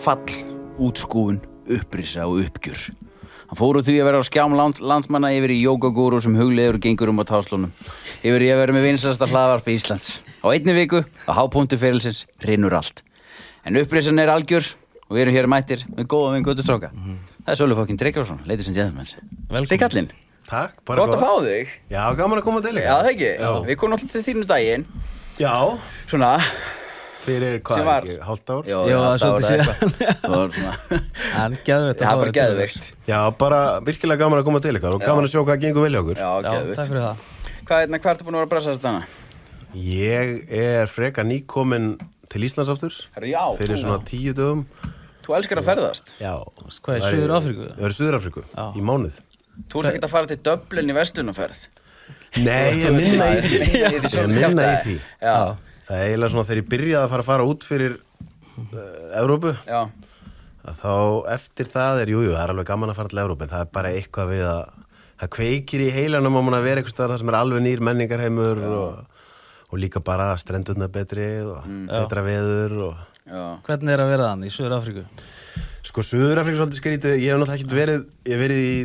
fall, útskúfun, upprisa og uppgjör. Hann fór úr því að vera á skjám landsmanna yfir í jógagúru sem hugleiður og gengur á táslunum. Yfir í að vera með vinsælasta hlaðvarpi Íslands. Á einni viku, á hápunkti ferilsins, rinnur allt. En upprisan algjör og við erum hér mættir með góða vin göttustráka. Það Sölvi fucking Tryggvason, ladies and gentlemen. Velkomin kallinn. Takk, bara gott að fá þig. Já, gaman að koma til líka. Já, það ekki. Já. Við komum alltaf til þínu daginn. Já. Svona. Fyrir hvað ekki, hálft ár? Já, svolítið síðan. Það var svona. En geðveikt. Það bara geðveikt. Já, bara virkilega gaman að koma til ykkur og gaman að sjá hvað gengur vel hjá okkur. Já, geðveikt. Takk fyrir það. Hvað ertu búin að vera að brasa þess dana? Ég freka nýkominn til Íslands aftur. Já. Fyrir svona 10 dögum. Þú elskar að ferðast. Já. Hvað í Suður-Afríku? Ég var í Suður-Afríku í mánuð. Þú ert ekkert að fara til Dublin í vestlunarferð. Nei, ég minna í því. Ég minna í því. Já. Það eiginlega svona þegar ég byrjaði að fara út fyrir Evrópu. Já. Þá eftir það jú, það alveg gaman að fara til Evrópu, en það bara eitthvað við að það kveikir í heilanum á mann að vera einhvers staðar þar sem alveg nýr menningarheimur og líka bara strendurnar betri og betra veður og Hvernig að vera þannig í Suður-Afríku? Sko, Suður-Afríku svolítið skrítið. Ég hef náttúrulega ekkert verið í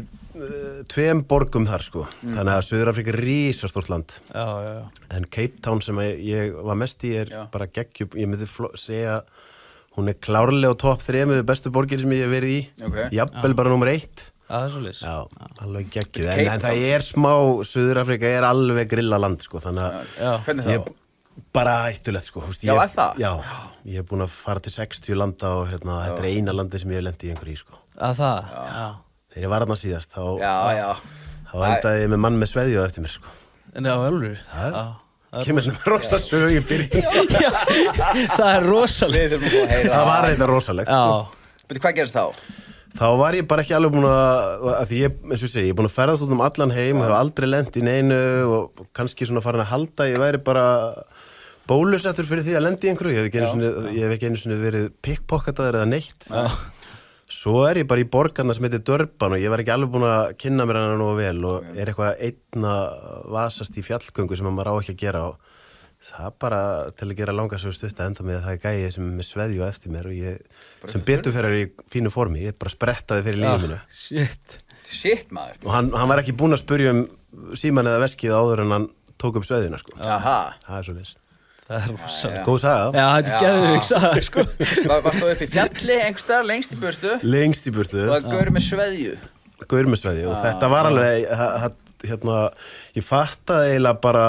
2 borgum þar, sko. Þannig að Suður-Afríka risastórt land. Já. En Cape Town sem ég var mest í bara geggjub. Ég myndi segja hún klárlega á topp 3 bestu borgir sem ég hef verið í. Jafnvel bara nummer 1. Það er svolítið. Já, alveg geggjuð. En það smá, Suður-Afríka alveg grillaland, sko. Þannig að hvernig þá? Bara hættulegt, sko. Já, er það? Já, ég hef búin að fara til 60 landa og þetta eina landi sem ég hef lent í einhverju í, sko. Að það? Já. Þegar ég var þarna síðast, þá endaði ég með mann með sveðju eftir mér, sko. En já, alveg? Já. Kemur með rosa sög í byrjun. Það er rosalegt. Það var þetta rosalegt, sko. Byrju, hvað gerist þá? Þá var ég bara ekki alveg búin að því eins og ég segi, ég er búin að ferðast út allan heim og hef aldrei lent í neinu og kannski svona farin að halda, ég væri bara bólusettur fyrir því að lenda í einhverju. Ég hef ekki einu sinni verið pickpocketaður eða neitt. Svo ég bara í borgarna sem heitir Durban og ég var ekki alveg búin að kynna mér hana nógu vel og eitthvað einn að vasast í fjallgöngu sem maður á ekki að gera og það bara til að gera langa sögu stutt að enda með að það gæið sem með sveðju eftir mér og ég sem betur fyrir í fínu formi, ég bara sprettaði fyrir lífið mínu. Shit, maður. Og hann var ekki búinn að spurja síman eða veskið áður en hann tók upp sveðjuna, sko. Aha. Það svoleiðis. Það er rosalega. Góð saga. Já, þetta er geðveik saga, sko. Varst þú upp í fjalli einhvers staðar lengst í burtu? Lengst í burtu. Og það gaur með sveðju. Gaur með sveðju og þetta var alveg, ég fattaði eiginlega bara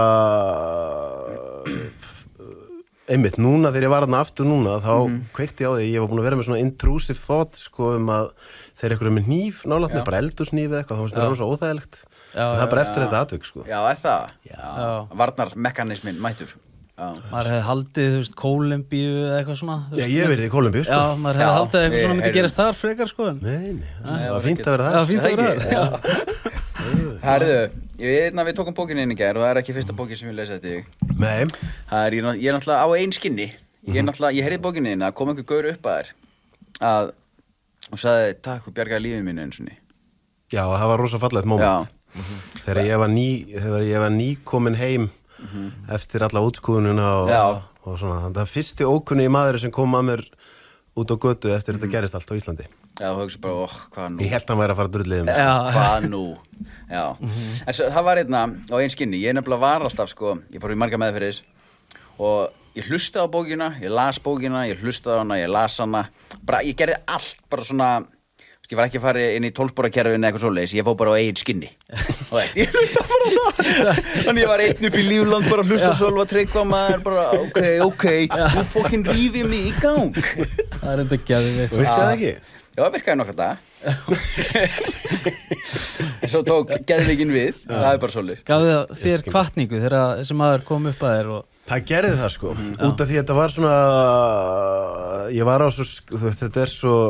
einmitt núna þegar ég var þarna aftur núna þá kveikti ég á því, ég var búin að vera með svona intrusive thought, sko, að þegar einhverju með hníf nálægt mér, bara eldurshníf eða eitthvað, þá var það rosa óþægilegt og það bara eftir þetta atvik, sko. Já, það? Já. Varnarmekanismin mættur. Maður hefði haldið, þú veist, Kólumbíu eða eitthvað svona. Já, ég hef verið í Kólumbíu, sko. Já, maður hefði haldið eitthvað svona myndi gerast þar frekar, sko. Nei, það var fínt að vera þar. Já, fínt að vera þar. Herðu, við tókum bókinu inn í gær og það ekki fyrsta bókin sem ég lesa þetta í. Nei. Ég er náttúrulega á ein skinni. Ég heyrði bókinu inn að kom einhver gaur upp að þér og sagði, takk fyrir bjargaði lífið mínu einu sinni. Já, það var rosa fallegt moment. Þegar ég var nýkominn heim eftir alla útskúðunina og svona. Það var fyrsti ókunni maður sem kom að mér út á götu eftir þetta gerist allt á Íslandi. Já, þú hugsa bara, hvað nú? Ég held hann væri að fara drullið um. Hvað nú? Já. En svo, það var á ein skinni. Ég nefnilega var alltaf, sko, ég fór í marga meðferðis og ég hlustaði á bókina, ég las bókina, ég hlustaði á hana, ég las hana. Bara, ég gerði allt bara svona, ég var ekki að fara inn í 12-bórakerfinu eða eitthvað svoleiðis, ég fór bara á eigin skinni. Ég hlustaði bara það. Þannig ég var einn upp í Lífland bara að hlusta Sölva Tryggva maður, bara ok, þú fokkin rífið mig í gang. Það er enda geðveikt. Og virkaði það ekki? Já, það virkaði nokkra daga. En svo tók geðveikinn við, það er bara svoleiðis. Gaf þér hvatningu þegar þessi maður kom upp að þér og... Það gerði það, sko. Út af því að þetta var svona... Ég var á svo... Þú veist, þetta er svo...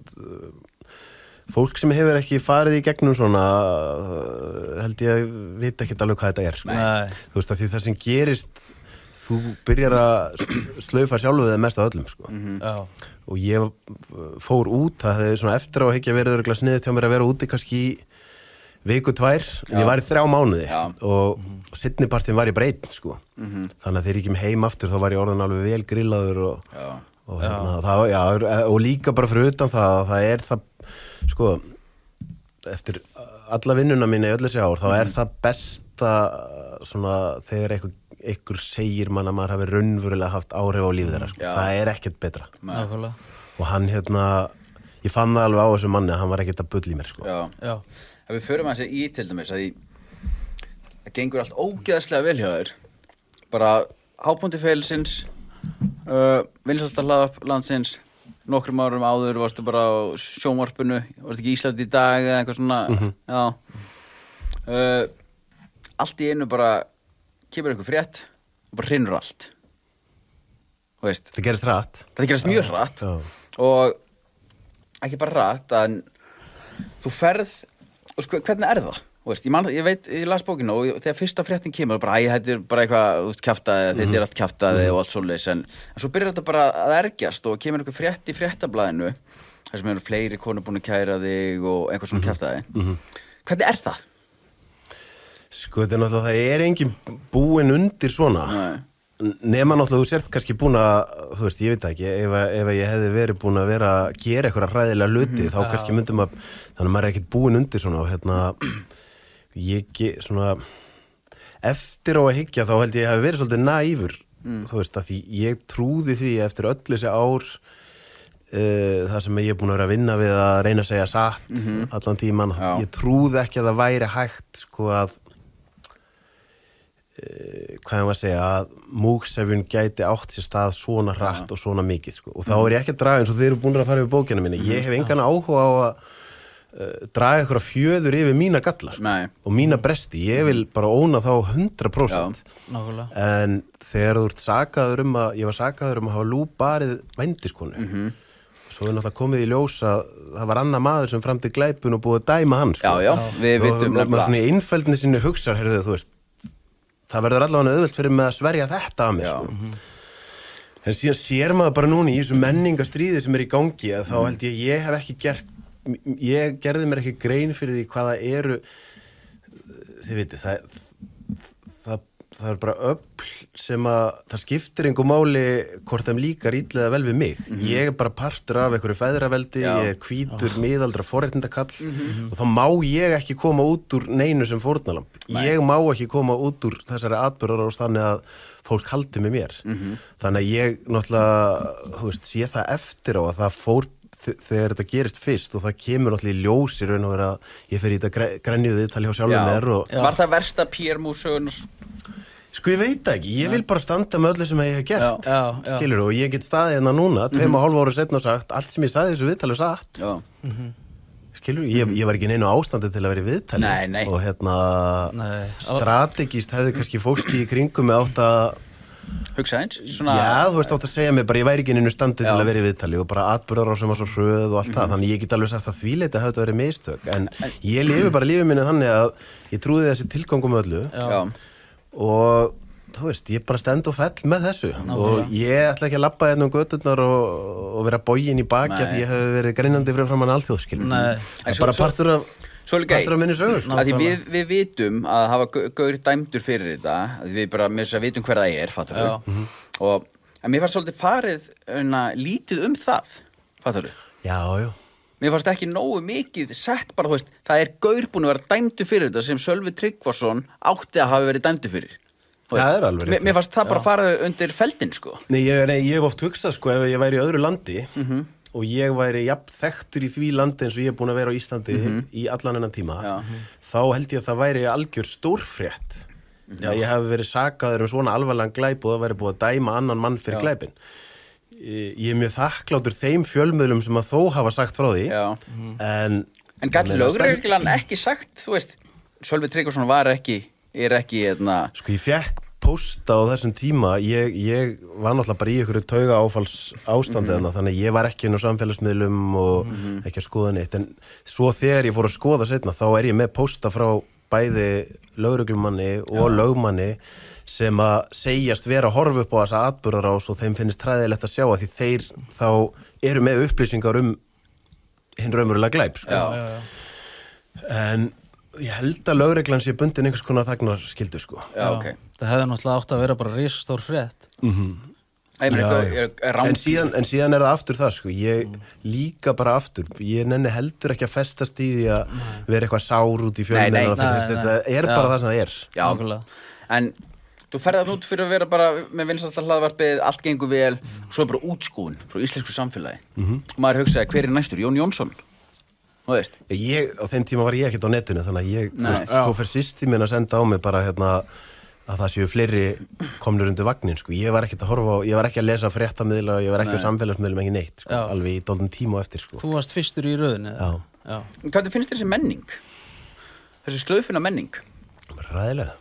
Fólk sem hefur ekki farið í gegnum svona held ég að vita ekki alveg hvað þetta er, sko. Þú veist, að því það sem gerist þú byrjar að slaufa sjálfu þig mest af öllum, sko. Og ég fór út, það hefði svona eftir á að hyggja verið örugglega sniðugt hjá mér að vera úti kannski í viku 2, en ég var í 3 mánuði og seinnipartinn var ég bara einn, sko. Þannig að þegar ég kem heim aftur þá var ég orðinn alveg vel grillaður og og og líka bara fyrir utan það er það, sko, eftir alla vinnuna mína í öll þessi ár, þá er það besta svona þegar einhver segir mann að maður hafi raunverulega haft áhrif á lífið þeirra, sko. Það er ekkert betra. Og hann ég fann það alveg á þessu manni að hann var ekkert að bulla í mér, sko. Já. Ef við förum að þessi í til dæmis að það gengur allt ógeðslega vel hjá þér, bara hápunkti ferilsins, vinsælasta hlaðvarp landsins, nokkrum árum áður varstu bara á sjónvarpinu, varstu ekki í Íslandi í dag eða eitthvað svona, allt í einu bara kemur einhver frétt og bara hrinur allt. Þú veist. Það gerist hratt. Það gerist mjög hratt og ekki bara hratt, en þú ferð, og sko, hvernig er það? Þú veist, ég veit, ég las bókina og þegar fyrsta fréttin kemur, bara, þetta er bara eitthvað, þú veist, kjaftaði, þetta er allt kjaftaði og allt svoleiðis, en svo byrjar þetta bara að ergjast og kemur einhver frétt í fréttablaðinu, þar sem eru fleiri konur búin að kæra þig og einhver svona kjaftaði. Hvernig er það? Sko, þetta er náttúrulega, það er engin búin undir svona. Nema náttúrulega þú sért kannski búin að, þú veist, ég veit ekki, ef ég hefði verið búin að vera að gera eitthvað hræðilega hluti, þá kannski myndum að, þannig að maður er ekkert búin undir svona og svona, eftir á að hyggja þá held ég hafi verið svolítið naífur, þú veist, að því ég trúði því eftir öll þessi ár, það sem ég er búin að vera að vinna við að reyna að segja satt allan tíman, ég trúði ekki að það væri hægt, sko, að hvað ég var að segja, að múgsefjun gæti átt sér stað svona hratt og svona mikið, sko. Og þá er ég ekki að draga eins og þeir eru búin að fara yfir bókina minni. Ég hef engan áhuga á að draga eitthvað fjöður yfir mína galla, sko. Og mína bresti. Ég vil bara óna þá 100%. En þegar þú ert sakaður ég var sakaður að hafa lúbarið vændiskonu. Svo er náttúrulega komið í ljós að það var annar maður sem framdi glæpun og búið að dæma hann, sko. Við vitum nefnilega. Svona í einfeldni sinni hugsar, heyrðu, þú veist, það verður allavega auðvelt fyrir mig að sverja þetta að mér, sko. En síðan sér maður bara núna í þessu menningastríði sem er í gangi að þá held ég hef ekki ég gerði mér ekki grein fyrir því hvaða eru, þið vitið, það er bara öfl sem að það skiptir einhver máli hvort þeim líkar illa eða vel við mig. Ég er bara partur af einhverju feðraveldi, ég er hvítur miðaldra forréttindakall og þá má ég ekki koma út úr neinu sem fórnalamb. Ég má ekki koma út úr þessari atburðarás þannig að fólk haldi með mér. Þannig að ég náttúrulega, þú veist, sé það eftir á að það fór þegar þetta gerist fyrst og það kemur náttúrulega í ljós í raun og vera að ég fer í þetta grenjuðu viðtali hjá sjálfum mér og Var það versta PR-músugunar? Sko ég veit ekki, ég vil bara standa með öllu sem ég hef gert, skilur, og ég get staðið hérna núna, 2,5 ára setna og sagt, allt sem ég sagði þessu viðtali satt. Skilur, ég var ekki neinu ástandi til að vera í viðtali. Og strategíst hefði kannski fólki í kringum með átt að hugsa eins? Svona... Já, þú veist átt að segja mig bara, ég væri ekki neinu standi til að vera í viðtali og bara atburðar á sem var svo hröð og allt það, þannig ég get alveg sagt að því leyti að þetta verið mistök, en ég lifi bara lífið minni þannig að ég trúði þessi tilgangum öllu. Og þú veist, ég bara stend og fell með þessu og ég ætla ekki að labba hérna göturnar og vera boginn í baki að því ég hef verið greinandi fyrir framan alþjóð, skilur. Það er bara partur af minni sögur. Við vitum að hafa gaur dæmdur fyrir þetta, að við bara með þess að vitum hver það er, fattur við. En mér fannst svolítið farið lítið það, fattur við. Já. Mér fannst ekki nógu mikið sett bara, þú veist, það er gaur búin að vera dæmdur fyrir þetta sem Sölvi Tryggvason átti að hafa verið dæmdur fyrir. Það er alveg rétt. Mér fannst það bara farið undir feldinn, sko. Nei, ég hef oft hugsað, sko, ef ég væri í öðru landi og ég væri jafn þekktur í því landi eins og ég er búin að vera á Íslandi í allan enn tíma, þá held ég að það væri algjör stórfrétt. Ég hef verið sakaður svona alvarlegan glæp og það væri búið að dæma annan mann fyrir glæpinn. Ég er mjög þakklátur þeim fjölmiðlum sem að þó hafa sagt frá því. En gat lögreglan ekki sagt, þú veist, Sölvi Tryggvason er ekki Sko ég fekk pósta á þessum tíma, ég var náttúrulega bara í einhverju tauga áfalls ástandi þannig að ég var ekki inn á samfélagsmiðlum og ekki að skoða neitt, en svo þegar ég fór að skoða seinna þá er ég með pósta frá bæði lögreglumanni og lögmanni sem að segjast vera að horfa upp á þessa atburðarás og þeim finnst hræðilegt að sjá að því þeir þá eru með upplýsingar hinn raunverulega glæp, sko. En ég held að lögreglan sé bundin einhvers konar þagnarskyldu, sko. Það hefði náttúrulega átt að vera bara risastór frétt. En En síðan það aftur það, sko. Ég líka bara aftur. Ég nenni heldur ekki að festast í því að vera eitthvað sár út í fjölmiðlum. Þetta bara það sem það er. Já, en þú ferð út fyrir að vera bara með vinsælasta hlaðvarpið, allt gengur vel, svo bara útskúin frá íslensku samfélagi. Og maður hugsaði, hver er næstur? Jón Jónsson? Þú veist. Á þeim tíma var ég ekkert á netinu, þannig að ég, svo fer systir minn að senda á mig bara að það séu fleiri komnir undir vagnin, sko. Ég var ekkert að horfa á, ég var ekki að lesa fréttamiðla, ég var ekki á samfélagsmiðlum, ekki neitt, sko. Alveg í dálítinn tíma á eftir, sko. Þú varst fyrstur í röðinni? Já. Hvað finnst þér þessi menning? Þessi slöfuna menning? Ræðilega.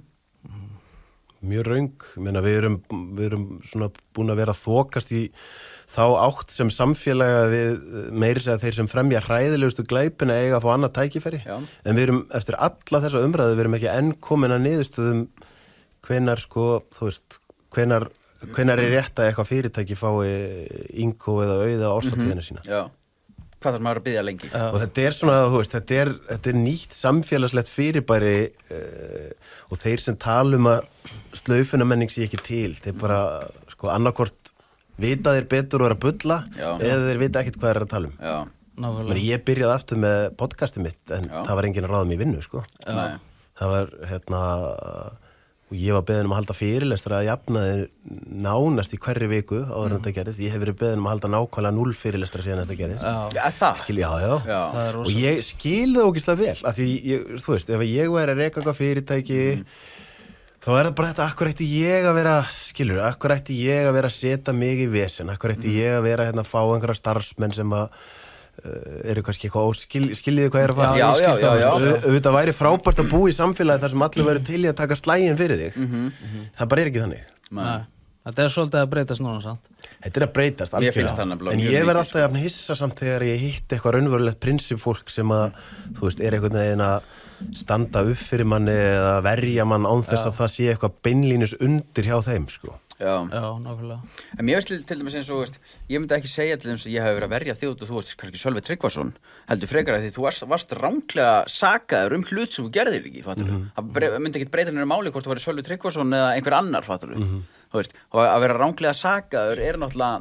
Mjög röng. Ég meina, við erum svona búin að vera að þokast í þá átt sem samfélaga við meiri segja þeir sem fremja hræðilegustu glæpina eiga að fá annað tækifæri. Já. En við erum eftir alla þessa umræðu, við erum ekki enn komin að niðurstöðum hvenær, sko, þú veist, hvenær er rétt að eitthvað fyrirtæki fái Ingo eða Auða árshátíðina sína. Já. Hvað þarf maður að biðja lengi? Og þetta er svona, þú veist, þetta er nýtt samfélagslegt fyrirbæri og þeir sem tala að slaufunamenning sé ekki til, þeir bara, sko, annarkvort vita þeir betur og að bulla eða þeir vita ekkert hvað að tala Já. Men ég byrjaði aftur með podcastið mitt en það var enginn að ráða mig í vinnu, sko. Það var, og ég var beðin að halda fyrirlestra að jafnaði nánast í hverri viku áður en þetta gerist. Ég hef verið beðin að halda nákvæmlega 0 fyrirlestra síðan þetta gerist. Það? Já. Og ég skil það ógeðslega vel, af því, þú veist, ef ég væri að reka eitthvað fyrirtæki þá það bara þetta, akkur ætti ég að vera, skilur, akkur ætti ég að vera að setja mig í vesen, akkur ætti ég að vera að fá einhverja starfsmenn sem eru kannski eitthvað skiljiði hvað er að fara. Já. Auðvitað væri frábært að búa í samfélagi þar sem allir væri til í að taka slægin fyrir þig. Það bara er ekki þannig. Nei. Þetta er svolítið að breytast núna, sant? Þetta er að breytast, algjörlega. En ég verð alltaf jafn hissa samt þegar ég hitt eitthvað raunverulegt prinsipfólk sem að, þú veist, er einhvern veginn að standa upp fyrir manni eða verja mann án þess að það sé eitthvað beinlínis undir hjá þeim, sko. Já, nákvæmlega. En mér veist til dæmis eins og, veist, ég myndi ekki segja til dæmis að ég hef verið að verja þig og þú veist, kannski Sölvi Tryggvason, heldur frekar að því þú varst ranglega sakaður hlut sem þú gerðir ekki, fattur þú? Það myndi ekki breyta neina máli hvort þú væri Sölvi Tryggvason eða einhver annar, fattur þú? Þú veist, og að vera ranglega sakaður er náttúrulega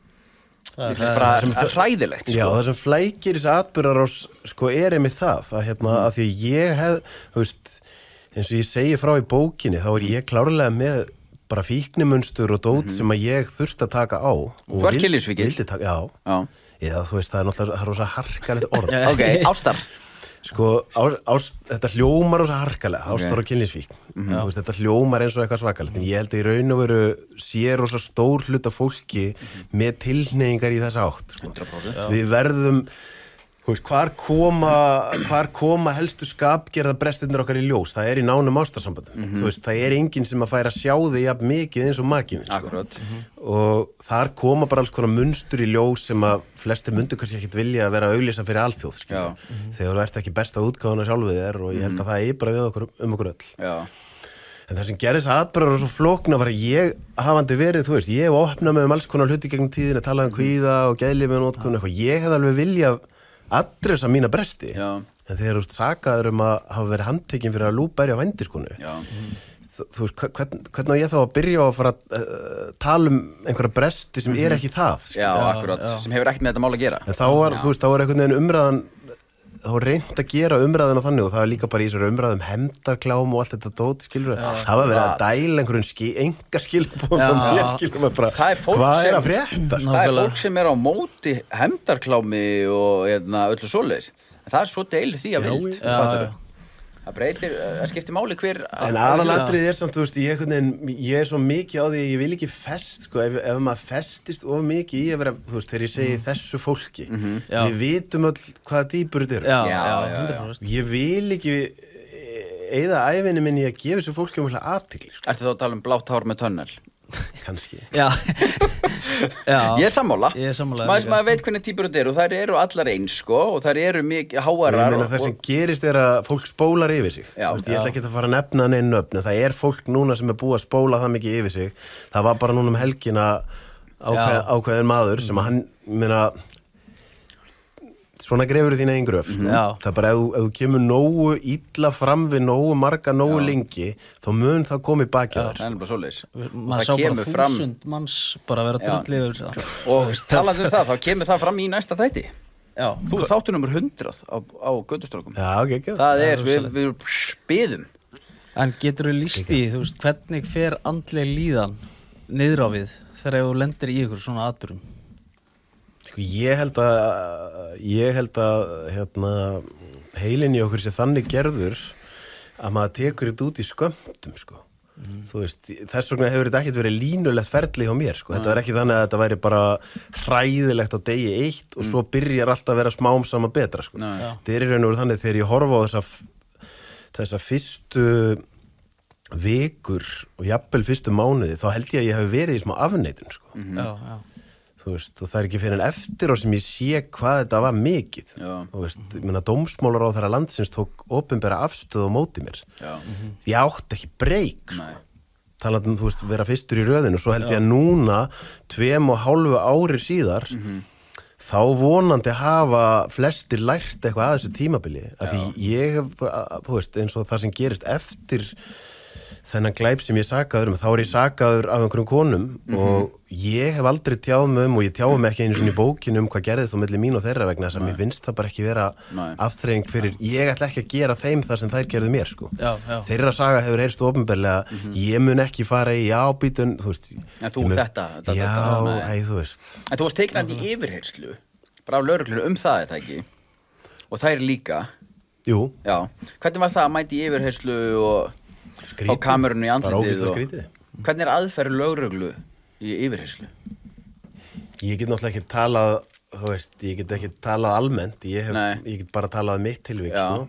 bara hræðilegt, sko. Já, það sem flækir þessi atburðarás, sko, er einmitt það að því ég hef, þú veist, eins og ég segi frá í bókinni, þá er ég klárlega með bara fíknimunstur og dót sem að ég þurfti að taka á. Þú ert kynlífsfíkill? Já. Eða, þú veist, það er náttúrulega rosa harkalegt orð. Ok, ástar. Sko, þetta hljómar rosa harkalega, ástar og kynlífsfíkn. Þú veist, þetta hljómar eins og eitthvað svakalegt, en ég held að í raun og veru sé rosa stór hluta fólki með tilhneigingar í þessa átt, sko. 100%. Við verðum, þú veist, hvar koma helstu skapgerðarbrestirnir okkar í ljós? Það er í nánum ástarsambandum. Þú veist, það er enginn sem að færa að sjá þig jafn mikið eins og makinn, sko. Akkurat. Og þar koma bara alls konar munstur í ljós sem að flestir myndu kannski ekkit vilja að vera að auglýsa fyrir alþjóð, skilur. Þegar þú ert ekki besta útgáfuna sjálfið þér og ég held að það er bara við okkur okkur öll. Já. En það sem gerðist atburðar og svo flókna var að ég hafandi verið, þú veist, ég hef opnað mig alls konar hluti gegnum tíðina, talað kvíða og geðlyfið og notkun eitthvað. Ég hef alveg viljað adressa mína bresti. Já. En þegar þú veist, sakaður að hafa verið handtekinn fyrir að lúberja á vændiskonu. Já. Þú veist, hvernig á ég þá að byrja á að fara að tala einhverja bresti sem er ekki það. Já, akkurat, sem hefur ekkert með þetta mál að gera. En þá var, þú veist, þá var einhvern veginn umræðan, þá reynt að gera umræðuna þannig og það var líka bara í þessari umræðum hefndarklám og allt þetta dót, skilur við. Það var verið að dæla einhverjum enga skilabóðum og mér, skilur við bara, hvað er að frétta? Það er fólk sem er á móti hefndarklámi og öllu svoleiðis. Það er svo deilið því að vild, fattar við. Það breytir, það skiptir máli hver. En aðalatrið er samt, þú veist, ég er svo mikið á því að ég vil ekki fest, sko, ef maður festist of mikið í að vera, þú veist, þegar ég segi þessu fólki, við vitum öll hvaða dýpur þetta eru. Já. Ég vil ekki eyða ævinni minni að gefa þessu fólki um athygli, sko. Ertu þá að tala um blátt hár með tönnel? Kannski. Já. Ég er sammála. Maður veit hvernig týpur þetta eru og þær eru allar eins, sko, og þær eru mikið háarar. Ég meina það sem gerist er að fólk spólar yfir sig. Já. Veist, ég ætla ekki að fara að nefna neinn nöfn, en það er fólk núna sem er búið að spóla það mikið yfir sig. Það var bara núna helgina ákveðin maður sem að hann, meina, svona grefur þína einn gröf sko. Já. Það er bara ef þú kemur nógu illa fram við nógu marga, nógu lengi þá mun það komið baki þér Það er nefnilega svoleiðis. Maður sá bara 1000 manns bara vera drulliður. Og talandi um það, þá kemur það fram í næsta þætti. Já. Þú þáttu nummer 100 á Götustrákum. Já, ok. Það er, við biðum. En getur þú lýst í, þú veist, hvernig fer andleg líðan niður á við þegar þú lendir í ykkur svona atburðum? Sko, ég held að heilin í okkur sé þannig gerður að maður tekur þetta út í skömmtum, sko. Þú veist, þess vegna hefur þetta ekkert verið línulegt ferli hjá mér, sko. Þetta var ekki þannig að þetta væri bara hræðilegt á degi 1 og svo byrjar alltaf að vera smám saman betra, sko. Þetta er í raun og veru þannig þegar ég horfa á þessa fyrstu vikur og jafnvel fyrstu mánuði, þá held ég að ég hef verið í smá afneitun, sko. Já. Þú veist, og það er ekki fyrir en eftir á sem ég sé hvað þetta var mikið. Þú veist, ég meina dómsmálaráðherra landsins tók opinbera afstöðu á móti mér. Ég átti ekki breyk, sko. Talandi þú veist, vera fyrstur í röðinu, svo held ég að núna 2,5 ári síðar þá vonandi hafa flestir lært eitthvað að þessu tímabili. Af því ég hef, þú veist, eins og það sem gerist eftir þennan glæp sem ég sakaður þá er ég sakaður af einhverjum konum og ég hef aldrei tjáð mig og ég tjáði mig ekki einu svona í bókinu hvað gerðist á milli mín og þeirra vegna þess að mér finnst það bara ekki vera afþreying fyrir, ég ætla ekki að gera þeim það sem þær gerðu mér, sko. Þeirra saga hefur heyrst opinberlega, ég mun ekki fara í ábítun, þú veist. En þú þetta. Þú veist. En þú varst teiknandi í yfirheyrslu, bara af lögreglunni það, er það ekki? Og þær líka? Jú. Já. Hvernig var það að mæti í yfirheyrslu og á kamerunni í andlitið og hvernig er aðferð lögreglu í yfirheyrslu? Ég get náttúrulega ekki talað, þú veist, ég get ekki talað almennt, ég get bara talað mitt tilvik, sko.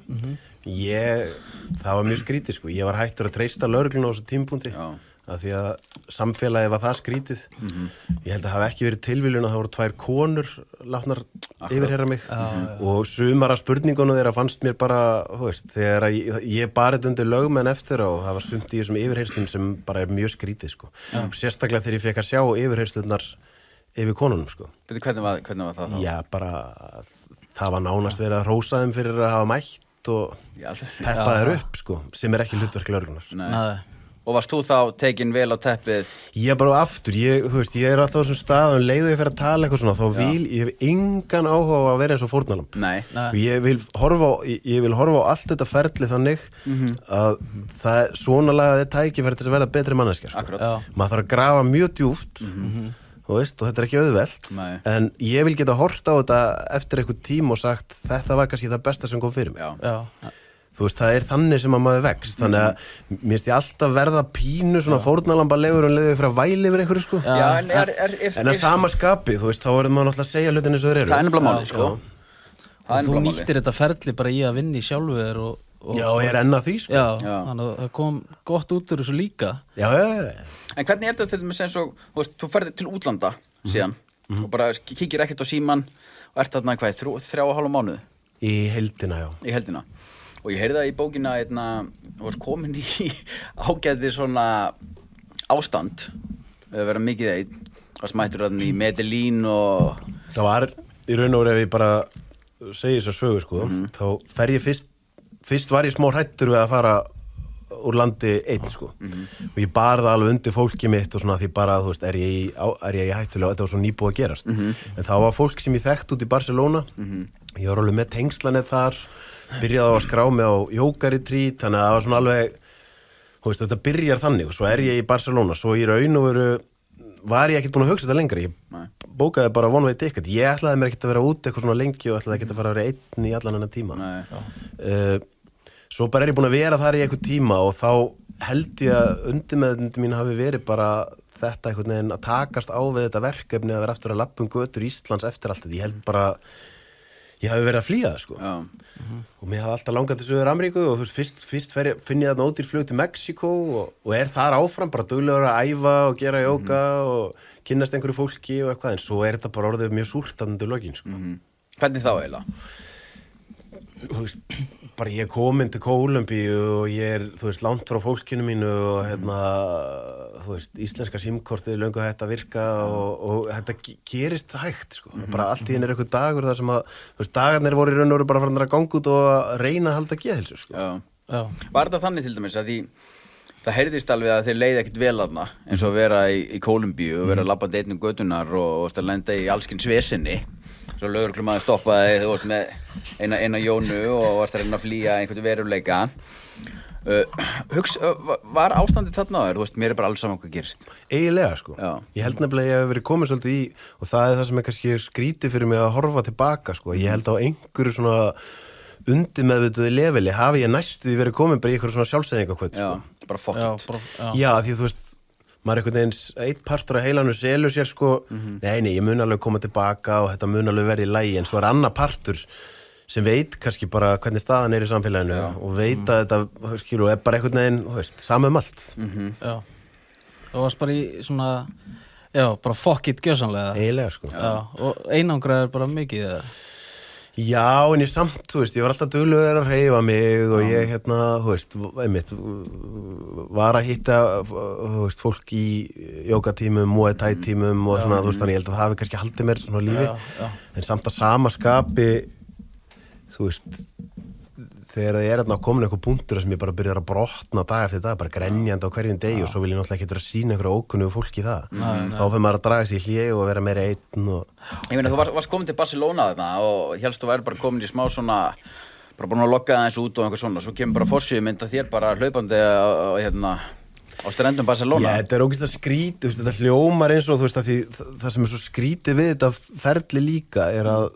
Það var mjög skrítið, sko. Ég var hættur að treysta lögregluna á þessu tímapunkti af því að samfélagið var það skrítið. Ég held að hafa ekki verið tilviljun að það voru 2 konur látnar yfirherra mig og sumar af spurningunum þeirra fannst mér bara, þú veist, þegar ég bar þetta undir lögmenn eftir og það var sumt í þessum yfirheyrslum sem bara er mjög skrítið, sko. Sérstaklega þegar ég fekk að sjá yfirheyrslurnar yfir konunum, sko. Hvernig var það þá? Já, bara það var nánast verið að hrósa þeim fyrir að hafa mætt og peppa þeir upp, sko, sem er ekki hlutverk lögreglunar. Nei. Og varst þú þá tekin vel á teppið? Ég bara aftur, þú veist, ég er alltaf á þessum stað og leiðu ég fyrir að tala eitthvað svona, þá ég hef engan áhuga á að vera eins og fórnarlamb. Og ég vil horfa á allt þetta ferli þannig að það svona lagaði tækifæri til að verða betri manneskja. Akkurat. Maður þarf að grafa mjög djúpt, þú veist, og þetta er ekki auðvelt, en ég vil geta hort á þetta eftir eitthvað tíma og sagt, þetta var kannski það besta sem kom fyrir mig. Þú veist, það er þannig sem að maður vext, þannig að mér finnst ég alltaf verða pínu svona fórnarlambalegur og leiði fyrir að væli yfir einhverju, sko. En að sama skapi, þú veist, þá verður maður alltaf að segja hlutin eins og þeir eru. Það er nefnilega málið, sko. Þú nýttir þetta ferli bara í að vinna í sjálfu þér og... Já, ég er enn að því, sko. Já, þannig að það kom gott út úr þessu líka. Já. En hvernig er þetta til dæmis eins og, þú veist, þú ferðir til útlanda síðan og bara kíkir ekkert á símann og ert þarna hvað, 3,5 mánuði? Í heildina, já. Í heildina. Og ég heyrði það í bókina, þú varst komin í ágæti svona ástand, við verðum mikið einn, það smættur þarna í Medellín og... Það var, í raun og veru ef ég bara segi þess að sögu, sko, þá fer ég fyrst var ég smá hrættur við að fara úr landi einn, sko. Og ég bar það alveg undir fólki mitt og svona því bara, þú veist, er ég í hættulega, þetta var svo nýbúið að gerast. En þá var fólk sem ég þekkt út í Barcelona, ég var alveg með tengslanef þar, byrjaði á að skrá mig á jógaretreat, þannig að það var svona alveg, þú veist, þetta byrjar þannig og svo er ég í Barcelona, svo í raun og veru var ég ekkert búin að hugsa þetta lengra, ég bókaði bara one way ticket, ég ætlaði mér ekkert að vera út eitthvað svona lengi og ætlaði ekkert að fara að vera einn í allan hennar tíma. Svo bara er ég búin að vera þar í eitthvað tíma og þá held ég að undirmeðundi mín hafi verið bara þetta einhvern veginn að takast á við þetta verkefni að vera aftur að labba götur Íslands eftir allt þetta, ég held bara ég hafi verið að flýja það, sko. Og mér hafði alltaf langað til Suður Ameríku og þú veist, fyrst finn ég þarna ódýr flug til Mexíkó og er þar áfram, bara duglegur að æfa og gera jóga og kynnast einhverju fólki og eitthvað, en svo er þetta bara orðið mjög súrt þarna til lokin, sko. Hvernig þá eiginlega? Þú veist, bara ég kom inn til Kólumbíu og ég er, þú veist, langt frá fólkinu mínu og þú þú veist, íslenska símkortið löngu hægt að virka og þetta gerist hægt, sko. Bara allt í henni eitthvað dagur þar sem að, þú veist, dagarnir voru í raun og veru bara farin að ganga út og að reyna að halda geðheilsu, sko. Já. Var þetta þannig til dæmis að það heyrðist alveg að þeir leiði ekkert vel þarna eins og að vera í Kólumbíu og vera að labba deitnum götunar og að lenda í allskins vesinni. Svo lögreglumaður stoppaði, þú veist, með eina Jónu og varst að reyna að flýja einhvern veruleika. Var ástandið þarna á þér? Þú veist, mér bara alls saman hvað gerist. Eiginlega, sko. Já. Ég held nefnilega að ég hef verið komin svolítið í, og það það sem kannski skrítið fyrir mig að horfa tilbaka, sko. Ég held á einhverju svona undirmeðvituðu leveli hafi ég næstuði verið komin bara í einhverju svona sjálfsæðingakvöld, sko. Já, bara fuck it. Já, því þú veist, maður einhvern veginn, eitt partur af heilanum selur sér, sko, nei, ég mun alveg koma tilbaka og þetta mun alveg verið í lagi, en svo annar partur sem veit kannski bara hvernig staðan í samfélaginu og veit að þetta, skilur, er bara einhvern veginn, þú veist, allt. Já. Það varst bara í svona, bara fuck it gjössanlega. Eiginlega, sko. Já, og einangraður bara mikið, eða? Já, en ég samt, þú veist, ég var alltaf duglegur að hreyfa mig og ég, þú veist, einmitt, var að hitta, þú veist, fólk í jógatímum, Muay Thai tímum og svona, þú veist, þannig ég held að það hafi kannski haldið mér svona lífi, en samt að sama skapi, þú veist, þegar það er komin eitthvað punktur sem ég bara byrjar að brotna dag eftir dag, bara grenjandi á hverjum degi og svo vil ég náttúrulega ekki vera að sýna einhverju ókunnugu fólki það. Þá fyrir maður að draga sig í hlé og vera meira einn og... Ég meina, þú varst komin til Barcelona þarna og helst þú væri bara komin í smá svona, bara búin að logga það eins út og eitthvað svona, svo kemur bara forsíðumynd að þér bara hlaupandi á strendum Barcelona. Já, þetta er ógeðslega skrítið, þetta hljómar eins og þú veist að því það sem er svo skrítið við þetta ferli líka er að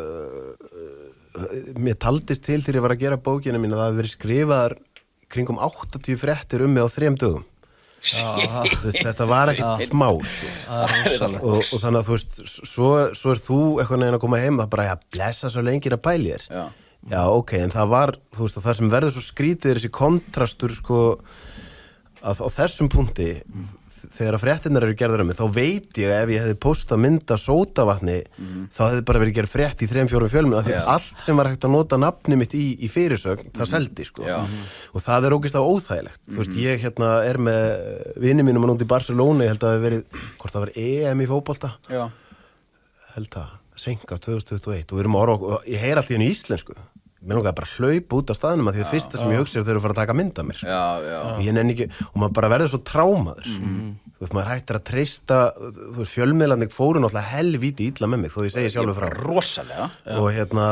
mér taldist til þegar ég var að gera bókina mín að það hafi verið skrifaðar kringum 80 fréttir mig á 3 dögum. Þetta var ekkert smá, sko. og þannig að þú veist svo er þú eitthvað neginn að koma heim það bara, blessa svo lengir að pæli þér. Já, ok, en það var, þú veist, það sem verður svo skrítið er þessi kontrastur, sko, að á þessum punkti þegar að fréttirnar eru gerðar mig, þá veit ég að ef ég hefði postað mynd af sódavatni þá hefði bara verið gerð frétt í 3-4 fjölmiðlum af því allt sem var hægt að nota nafni mitt í fyrirsögn, það seldi, sko. Og það er ógeðslega óþægilegt. Þú veist, ég er með vini mínum út í Barcelona, ég held að það hafi verið, hvort það var EM í fótbolta. Já. Held að, seinkað 2021 og við erum og ég heyr allt í henni íslensku. Mér langaði bara að hlaupa út af staðnum að því það fyrsta sem ég hugsi er þau eru að fara að taka mynd af mér, sko. Og ég nenni ekki, og maður bara verður svo trámaður. Þú veist, maður hættir að treysta, þú veist, fjölmiðlarnir fóru náttúrulega helvíti illa með mig, þó ég segi sjálfur frá. Rosalega. Og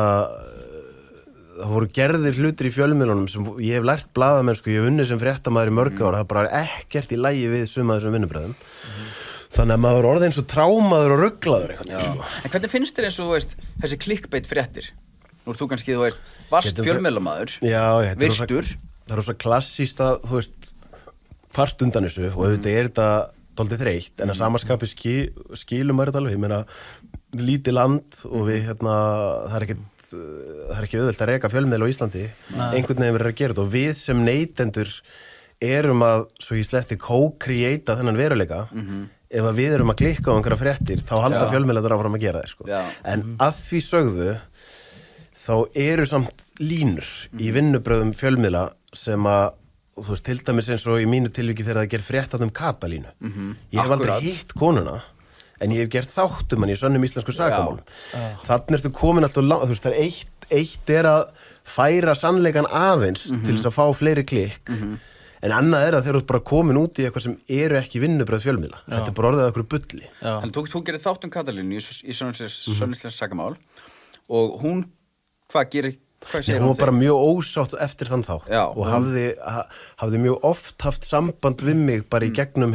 það voru gerðir hlutir í fjölmiðlunum sem ég hef lært blaðamennsku, ég hef unnið sem fréttamaður í mörg ára, það bara ekkert í lagi við suma þessum vinnubröðum. Þannig að maður orðið eins og trámaður og rugglaður eitthvað. En hvernig finnst þér eins og, þú veist, þessi clickbait fréttir? Nú ert þú kannski, þú veist, varst fjölmiðlamaður, virtur. Það er svo klassíst að, þú veist, hvart undan þessu og auðvitað er þetta dálítið þreytt, en að samaskapi skilum maður þetta alveg. Ég meina, lítið land og við, það er ekki auðvelt að reka fjölmiðla á Íslandi. Einhvern veginn verður að gera þetta og við sem neytendur erum að, svo ég sletti, co-creata þennan veruleika. Ef að við erum að klikka á einhverja fréttir, þá halda fjölmiðlar áfram að gera það, sko. En að því sögðu, þá eru samt línur í vinnubröðum fjölmiðla sem að, þú veist, til dæmis eins og í mínu tilviki þegar það ger frétt Katalínu. Ég hef aldrei hitt konuna, en ég hef gert þáttum hann í sönnum íslensku sakamálum. Þannig ertu komin alltaf langt, þú veist, það er eitt er að færa sannleikan aðeins til þess að fá fleiri klikk, en annað er að þeir eru bara komin út í eitthvað sem eru ekki vinnubröð fjölmiðla. Þetta er bara orðið að eitthvað bulli. En þú gerir þáttum Katalínu í sönnum íslensku sakamál og hún hvað segir hún var bara mjög ósátt eftir þann þátt og hafði mjög oft haft samband við mig bara í gegnum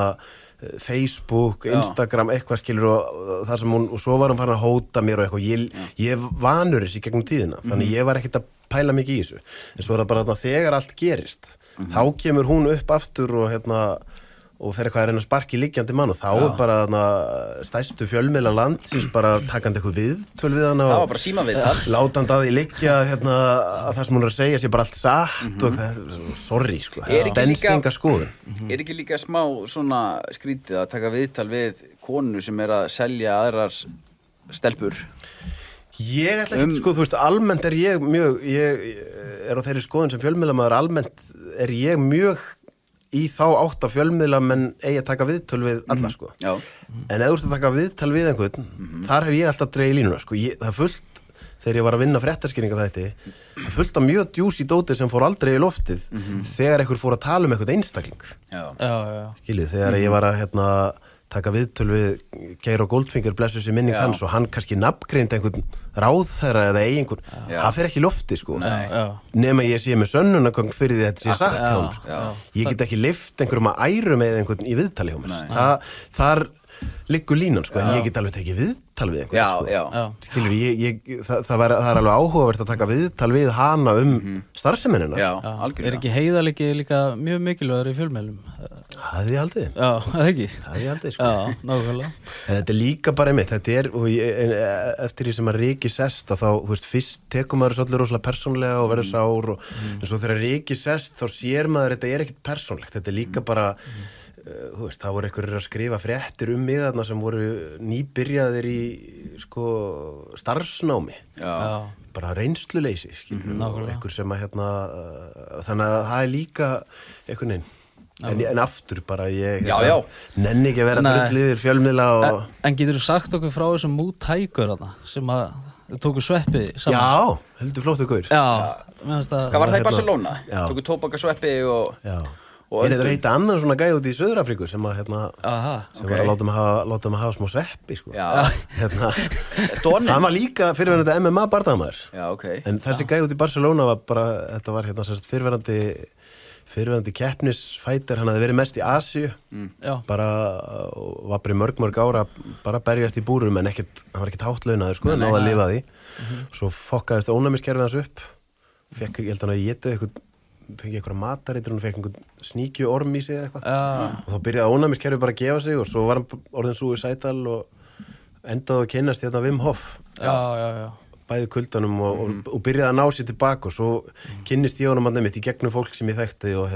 Facebook, Instagram, eitthvað skilur og þar sem hún, og svo var hún farin að hóta mér og eitthvað, ég vanur þessi gegnum tíðina, þannig ég var ekkert að pæla mikið í þessu, en svo er það bara þegar allt gerist, þá kemur hún upp aftur og fer eitthvað að reyna að sparki liggjandi mann og þá er bara stærstu fjölmiðla landsins bara takandi eitthvað viðtöl við hana. Það var bara símaviðtal. Látandi að því liggja að það sem hún er að segja sé bara allt satt og það, sorry, sko. Stenstinga skoðun. Er ekki líka smá svona skrítið að taka viðtal við konu sem er að selja aðrar stelpur? Ég ætla ekki, sko, þú veist, almennt er ég er á þeirri skoðun sem fjölmiðlamaður, almennt er ég mjög í þá átt að fjölmiðla menn eigi að taka viðtöl við alla sko. Já. En ef þú ert að taka viðtal við einhvern, þar hef ég alltaf dreigið línuna sko. Það er fullt, þegar ég var að vinna fréttaskýringa það er fullt af mjög djús í dóti sem fór aldrei í loftið þegar einhver fór að tala um einhvern einstakling. Skiljið, þegar ég var að taka viðtöl við Geir og Goldfinger blessu sér minning hans og hann kannski nafngreindi einhvern ráðherra eða einhvern, það fer ekki í lofti sko. Nema ég sé með sönnunargögn fyrir því að þetta sé sagt hjá hann sko. Ég get ekki lyft einhverjum að æru með einhvern í viðtali hjá mér. Þar liggur línan sko, en ég get alveg tekið viðtal við einhvern. Skilur, það er alveg áhugavert að taka viðtal við hana starfseminina. Er ekki heiðarleiki líka mjög mikilvægur í fjölmiðlum? Það er ég haldið. Já, það ekki. Það er ég haldið, sko. Já, nákvæmlega. En þetta er líka bara einmitt, þetta er, eftir því sem að Riki sest, að þá, þú veist, fyrst tekur maður svolítið rosalega persónlega og verður sár og en svo þegar Riki sest, þá sér maður, þetta er ekkert persónlegt, þetta er líka bara, þú veist, það voru einhverjir að skrifa fréttir mig þarna sem voru nýbyrjaðir í, sko, starfsnámi. Já. Bara reynsluleysi, skilur, einhver sem að, þannig að það er líka einhvern veginn. En aftur bara ég nenni ekki að vera drulliðir fjölmiðla og... En getur þú sagt okkur frá þessum mútækur sem að tóku sveppi saman? Já, heldur flóttu gaur. Hvað var það í Barcelona? Tóku tóbaka sveppi og... En þetta heita annan svona gæði út í Suður-Afríku sem að sem var að láta mig hafa smá sveppi sko. Hann var líka fyrirverandi MMA bardagamaður. En þessi gæði út í Barcelona var bara, þetta var fyrirverandi keppnisfætir, hann hafði verið mest í Asíu bara, var bara í mörg ára bara berjast í búrum en hann var ekkert háttlaunaður sko, náði að lifa því svo fokkaðist ónæmiskerfið hans upp ég held hann að ég fengi eitthvað matareitur og fekk einhvern sníkju orm í sig eða eitthvað og þá byrjaði ónæmiskerfið bara að gefa sig og svo var hann orðin suicidal og endaði að kynnast hérna Wim Hof bæði kuldanum og byrjaði að ná sér tilbaka og svo kynnist ég honum mitt í gegnum fólk sem ég þekkti og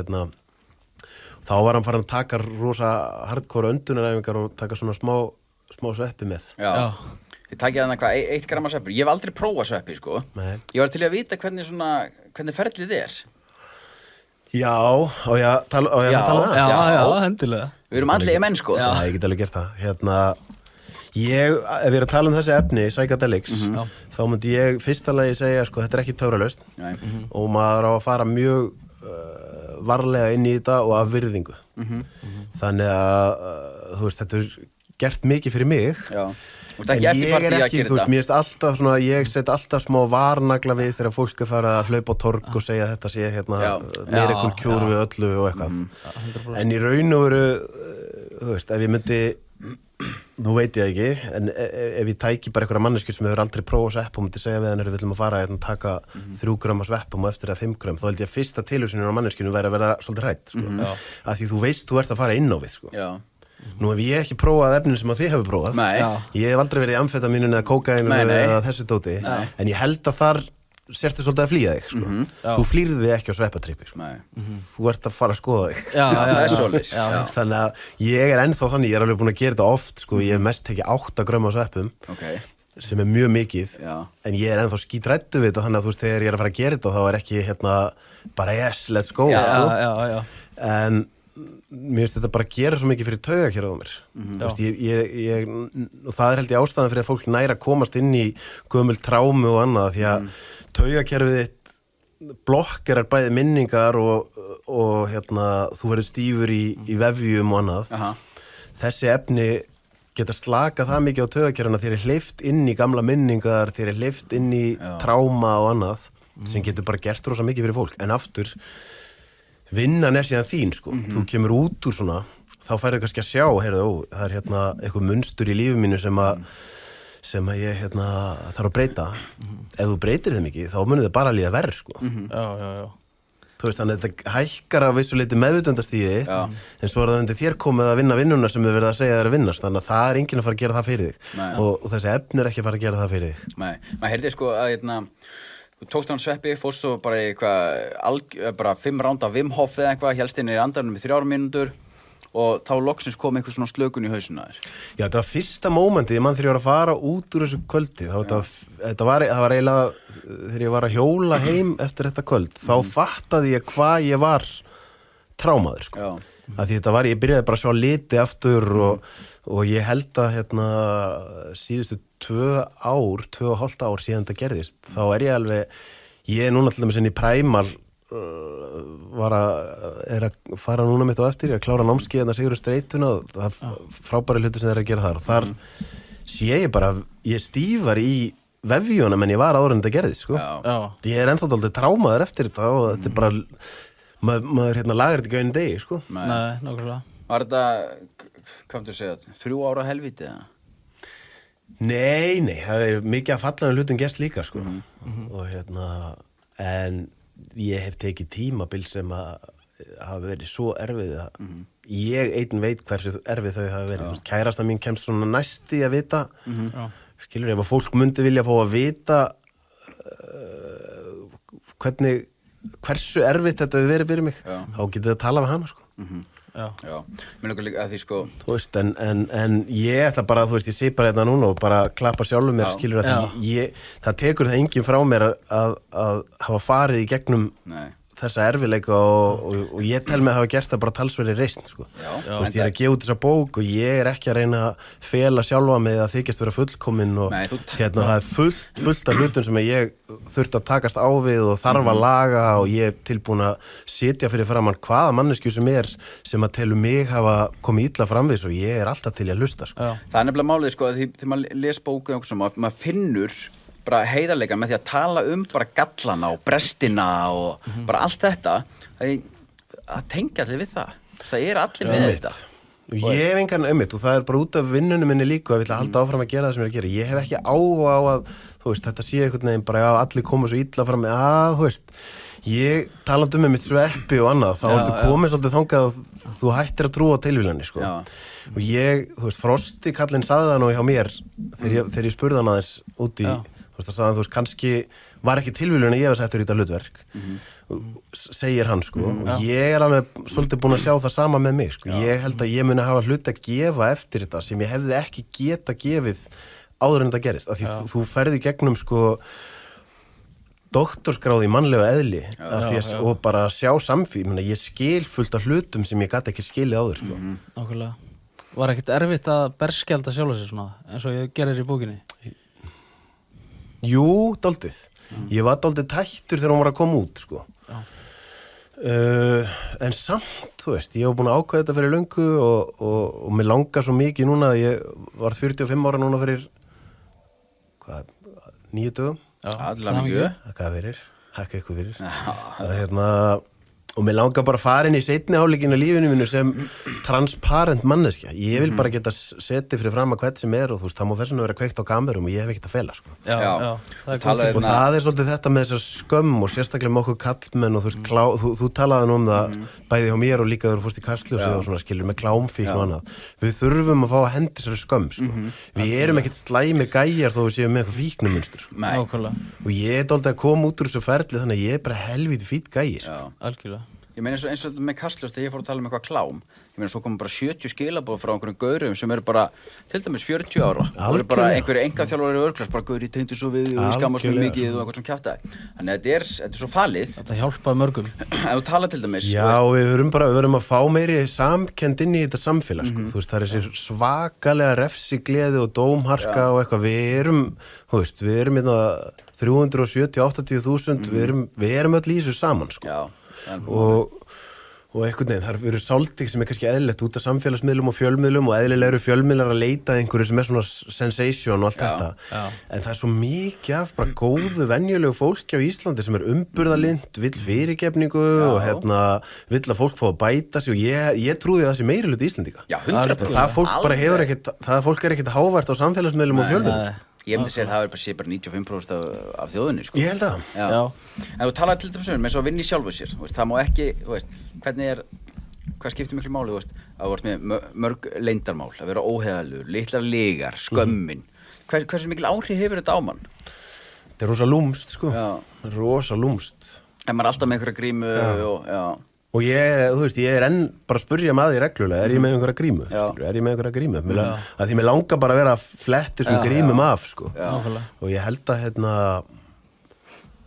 þá var hann farin að taka rosa hardcore öndunaræfingar og taka svona smá sveppi með. Já. Ég takið hann eitthvað 1 gram sveppi. Ég hef aldrei prófað sveppi sko. Nei. Ég var til að vita hvernig ferlið er. Já, og ég tala það. Já, hendilega. Við erum allir menn sko. Já, ég get alveg gert það. Ef ég er að tala þessi efni, psychedelics, þá myndi ég fyrsta lagi segja, sko, þetta er ekki töfralaust og maður á að fara mjög varlega inn í þetta og af virðingu. Þannig að, þú veist, þetta er gert mikið fyrir mig, en ég er ekki, þú veist, mér er alltaf svona, ég set alltaf smá varnagla við þegar fólk er farið að hlaupa á torg og segja þetta sé, miracle cure við öllu og eitthvað. En í raun og veru, þú veist, ef ég myndi nú veit ég ekki, en ef ég tæki bara einhverja manneskjur sem hefur aldrei prófað svepp og myndi segja við hann við viljum að fara að taka 3 grömm af sveppum og eftir það 5 grömm, þá held ég að fyrsta tilhugsunin á manneskjunum væri að vera svolítið hrædd sko. Af því þú veist þú ert að fara inn á við sko. Nú hef ég ekki prófað efnin sem að þið hefur prófað ég hef aldrei verið í amfetamínun eða kókainu eða þessu dóti en ég held að þar sértu svolítið að flýja þig sko. Þú flýrði ekki á sveppatrippi sko. Þú ert að fara að skoða þig það er svolítið þannig að ég er ennþá þannig, ég er alveg búin að gera þetta oft sko. Ég hef mest tekið 8 grömm af sveppum sem er mjög mikið en ég er ennþá skítræddu við þetta þannig að þú veist þegar ég er að fara að gera þetta þá er ekki bara yes, let's go en mér finnst þetta bara að gera svo mikið fyrir taugakerfið á mér og það er held ég ástæðan fyrir að fólk næra komast inn í gömul trámu og annað því að taugakerfið þitt blokkerar bæði minningar og þú verður stífur í vefjum og annað þessi efni geta slakað það mikið á taugakerfina þér er hleypt inn í gamla minningar þér er hleypt inn í tráma og annað sem getur bara gert rosa mikið fyrir fólk en aftur vinnan er síðan þín sko. Þú kemur út úr svona þá færðu kannski að sjá það er eitthvað munstur í lífi mínu sem að ég þarf að breyta ef þú breytir þeim ekki þá munir það bara líða verð sko. Þú veist þannig að þetta hækkar að vissu leyti meðvitundastíði en svo er það undir þér komið að vinna vinnuna sem við verðum að segja þér að vinnast þannig að það er enginn að fara að gera það fyrir þig og þessi efni er ekki að fara að gera það fyrir þig maður heyrði sko að þú tókst hann sveppi, fórst þú bara bara 5 ránd af Wim Hof eða eitthvað, hélst inn í andanum í 3 mínútur og þá loksins kom einhver svona slökun í hausuna þér. Já, þetta var fyrsta mómentið, ég man þegar ég var að fara út úr þessu kvöldi, það var eiginlega, þegar ég var að hjóla heim eftir þetta kvöld, þá fattaði ég hvað ég var trámaður, sko. Já. Að því ég byrjaði bara að sjá liti aftur og ég held að síðustu 2,5 ár síðan þetta gerðist, þá ég er núna til dæmis inn í Primal er að fara núna mitt á eftir, ég er að klára námskeiðina Sigurður Streituna og það frábæri hluti sem þeir að gera þar og þar sé ég bara, ég stífar í vefjunum en ég var áður en þetta gerðist, sko. Ég er ennþá dálítið trámaður eftir þetta og þetta er bara maður lagar þetta ekki einu degi, sko. Nei, nákvæmlega. Var þetta, hvað þú segja, 3 ára helvíti, eða? Nei, það er mikið að fallaðum hlutum gerst líka, sko. Og en ég hef tekið tímabil sem að hafa verið svo erfið að ég einn veit hversu erfið þau hafa verið. Kærasta mín kemst svona næsti að vita, skilur, ef að fólk myndi vilja fá að vita hversu erfitt þetta hefur verið fyrir mig, þá getið að tala við hana, sko. Já, mér langar líka að því, sko. Þú veist, en ég ætla bara, þú veist, ég sé bara þetta núna og bara klappa sjálfum mér, skilur, að það tekur það enginn frá mér að hafa farið í gegnum þessa erfiðleika og ég tel mig að hafa gert það bara talsverði reisn, sko. Þú veist, ég er að gefa út þessa bók og ég er ekki að reyna að fela sjálfa mig að þykjast vera fullkomin og það er fullt af hlutum sem ég þurft að takast á við og þarf að laga og ég er tilbúin að sitja fyrir framann hvaða manneskju sem að telur mig hafa komið illa framvís og ég er alltaf til að hlusta, sko. Það er nefnilega málið, sko, að þegar maður les bóku og maður finnur bara heiðarleika með því að tala bara gallana og brestina og bara allt þetta að tengja allir við það er allir með þetta og ég hef engan og það er bara út af vinnunum minni líka að vilja halda áfram að gera það sem ég er að gera ég hef ekki áhuga á að þú veist, þetta sé einhvern veginn bara allir koma svo illa fram með þú veist, ég talandi með mitt sveppi og annað þá ertu komið svolítið þangað að þú hættir að trúa á tilvílanir, sko. Og þú veist, Frosti kallinn sagði það nú hjá mér þegar ég spurði hann aðeins út í þú veist, það sagði hann, þú veist, kannski var ekki tilvíljun að ég var settur í þetta hlutverk segir hann, sko og ég er alveg svolítið búin að sjá það sama með mig, sko, ég held að ég muni hafa hlut að gefa eftir þetta sem ég hefði ekki geta gefið áður en þetta gerist, af því þú ferði gegnum, sko doktorsgráð í mannlega eðli og bara sjá ég skil fullt af hlutum sem ég gat ekki skilið áður, sko. Nákvæmlega. Var ekkert erfitt að berskjalda sjálfa sig svona, eins og ég gerir í bókinni? Jú, dálítið. Ég var dálítið tættur þegar hún var að koma út, sko. En samt, þú veist, ég var búin að ákveða þetta fyrir löngu og mér langar svo mikið núna, ég var 45 ára núna fyrir 9 dögum. Allavega mjög. Þakka fyrir, þakka ykkur fyrir. Og mér langar bara að fara inn í seinni hálfleikinn af lífinu mínu sem transparent manneskja. Ég vil bara geta setið fyrir fram að hvert sem og þú veist, það má þess vegna vera kveikt á kamerum og ég hef ekkert að fela, sko. Og það er svolítið þetta með þessar skömm og sérstaklega með okkur kallmenn og þú veist, þú talaði nú um það bæði hjá mér og líka þegar þú fórst í Kastljósið og svona skilur með klámfík og annað. Við þurfum að fá að hendi þessari skömm, sko. Við erum ekkert slæmir gæjar þó við séum með eitthvað fíknumunstur, sko. Og ég er dálítið að koma út úr þessu ferli þannig að ég er bara helvíti fínn gæi, sko. Algjörlega. Ég meina eins og með Kastljós þegar ég fór að tala um eitthvað klám ég meina svo komum bara 70 skilaboð frá einhverjum gaurum sem eru bara til dæmis 40 ára og eru bara einhverju engaþjálfari örklass bara gauri tengdu svo við og skammast mjög mikið og eitthvað sem kjaftaði þannig að þetta er svo falið þetta hjálpaði mörgum ef þú tala til dæmis við verum að fá meiri samkennd inn í þetta samfélag sko. Þú veist það er þessi svakalega refsigleði og dómharka og eitthvað við erum 370-80.000 við erum öll í þessu saman sko. Og einhvern veginn, það eru svolítið sem er kannski eðlilegt út af samfélagsmiðlum og fjölmiðlum og eðlilegur fjölmiðlar að leita einhverju sem er svona sensation og allt þetta en það er svo mikið af bara góðu venjulegu fólki á Íslandi sem er umburðarlynt, vill fyrirgefningu og vill að fólk fá að bæta sig og ég trúi það sé meiri hluti Íslandíka það fólk bara hefur ekkert það fólk er ekkert hávært á samfélagsmiðlum og fjölmiðlum Ég myndi segja að það sé bara 95% af þjóðinni sko. Ég held að En þú talaði til dæmis eins og að vinna í sjálfu sér það má ekki, hvað skiptir miklu máli að þú ert með mörg leyndarmál að vera óheiðalur, litlar lygar, skömmin hversu mikil áhrif hefur þetta á mann? Þetta er rosa lúmst sko rosa lúmst En maður er alltaf með einhverja grímu Og ég er enn bara að spurja maður reglulega, er ég með einhverja grímu? Er ég með einhverja grímu? Að því mér langar bara að vera að fletti svona grímum af, sko. Og ég held að,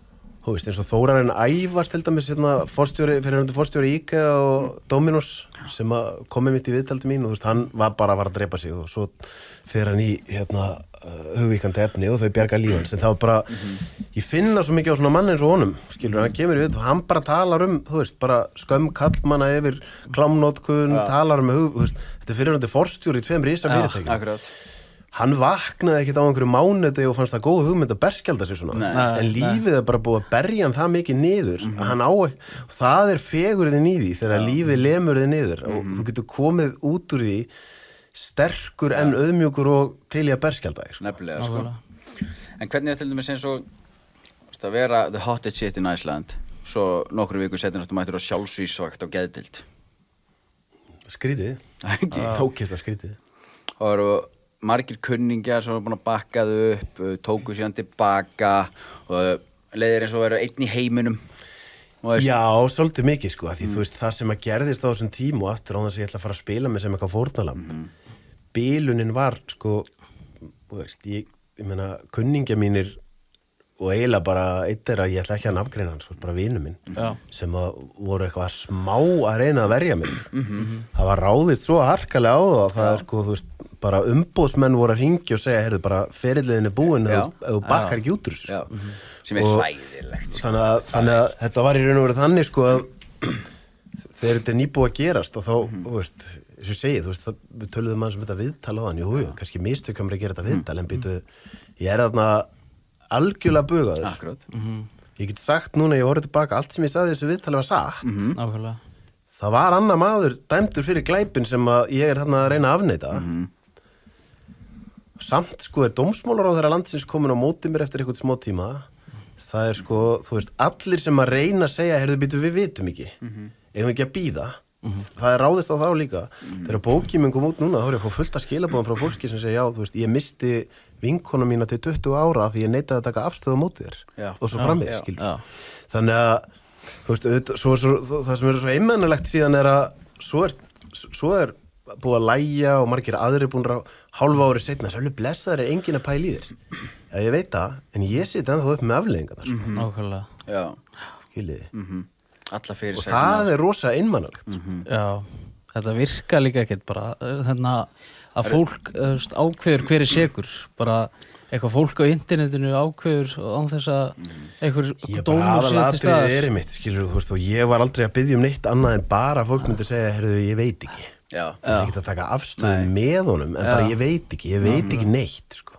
þú veist, eins og Þórarinn Ævars til dæmis forstjóri IKEA og Dominos sem að komið mitt í viðtaldi mín og þú veist, hann var að drepa sig og svo fer hann í hugvíkandi efni og þau bjarga lífans en það var bara, ég finna svo mikið á svona mann eins og honum, skilur, hann kemur í við og hann bara talar þú veist, bara skömm kallmanna yfir klámnotkun, talar þú veist, þetta er fyrirhandi forstjóri í 2 risa fyrirtækjum. Akkurat. Hann vaknaði ekkert á einhverju mánuði og fannst það góð hugmynd að berskjalda sig svona. En lífið er bara búið að berja hann það mikið niður að hann á ekki, og það er fegurðin í því þegar lífið lemur þið niður og þú getur komið út úr því sterkur en auðmjúkur og til í að berskjalda þig. Nefnilega, sko. En hvernig er til dæmis eins og að vera the hottest shit in Iceland, svo nokkru viku setjum þú mættir á sjálfsvísvakt á geðdeild. Skrítið. Tókist að skrítið. Og eru margir kunningjar sem eru búin að bakka þau upp, tóku síðan tilbaka og leiðir eins og eru einn í heiminum. Já, svolítið mikið sko, því þú veist, það sem að gerðist á þessum tíma og aftur á þess að ég ætla að fara að spila með sem eitthvað fórnalamb. Bilunin var sko, þú veist, ég meina, kunningja mínir og eiginlega bara eitt að ég ætla ekki að nafngreina hans, bara vinur minn sem að voru eitthvað smá að reyna að verja mig. Það var ráðið svo harkalega á það er sko, þú veist, bara umboðsmenn voru að hringja og segja, heyrðu, bara ferilliðin er búin ef þú bakkar ekki út úr þessu. Sem er hræðilegt. Þannig að þetta var í raun og verið þannig sko að þegar þetta er nýbúið að gerast og þá, þú veist, eins og segið, þú veist, við töluðum mann sem þetta viðtal á þann, jú, kannski mistökum að gera þetta viðtal, en býtu, ég er þarna algjörlega bugaður. Akkurat. Ég get sagt núna, ég horfði tilbaka, allt sem ég sagði þessu viðtali var satt. Nákvæmlega. Það var annar maður dæmdur fyrir glæpin sem að ég er þarna að reyna að afneita. Samt sko er dómsmálaráðherra landsins komin á móti mér eftir eitthvað smá tíma. Það er sko, þú veist, allir sem að reyna að segja, heyrðu, býtu, við vitum ekki. Eigum ekki að bíða. Það er ráðist á þá líka. Þegar bókin minn kom út núna, þá er ég að fá fullt af skilabóðum frá fólki sem segja, já, þú veist, ég misti vinkona mína til 20 ára því ég neitaði að taka afstöðu á móti þér. Og svo framvegis, skilur. Þannig að, þú veist, það sem er svo einmennilegt síðan er að svo er búið að lægja og margir aðrir búin að hálfa ári seinna, svolítið blessaður er enginn að pæla í þér. Já, ég veit það, en ég siti ennþá upp með afleiðingarnar, sko. Nákvæmlega. Já. Skiljiði. Alla fyrir og það er rosa einmannalegt. Já, þetta virka líka ekkert bara, þannig að fólk ákveður hver er sekur, bara eitthvað fólk á internetinu ákveður án þess að einhver dómur sé til staðar. Ég bara mitt, skilur, þú veist, og ég var aldrei að biðja neitt annað en bara fólk myndi segja, heyrðu, ég veit ekki. Já. Ég er ekki að taka afstöðu með honum, en bara ég veit ekki neitt, sko.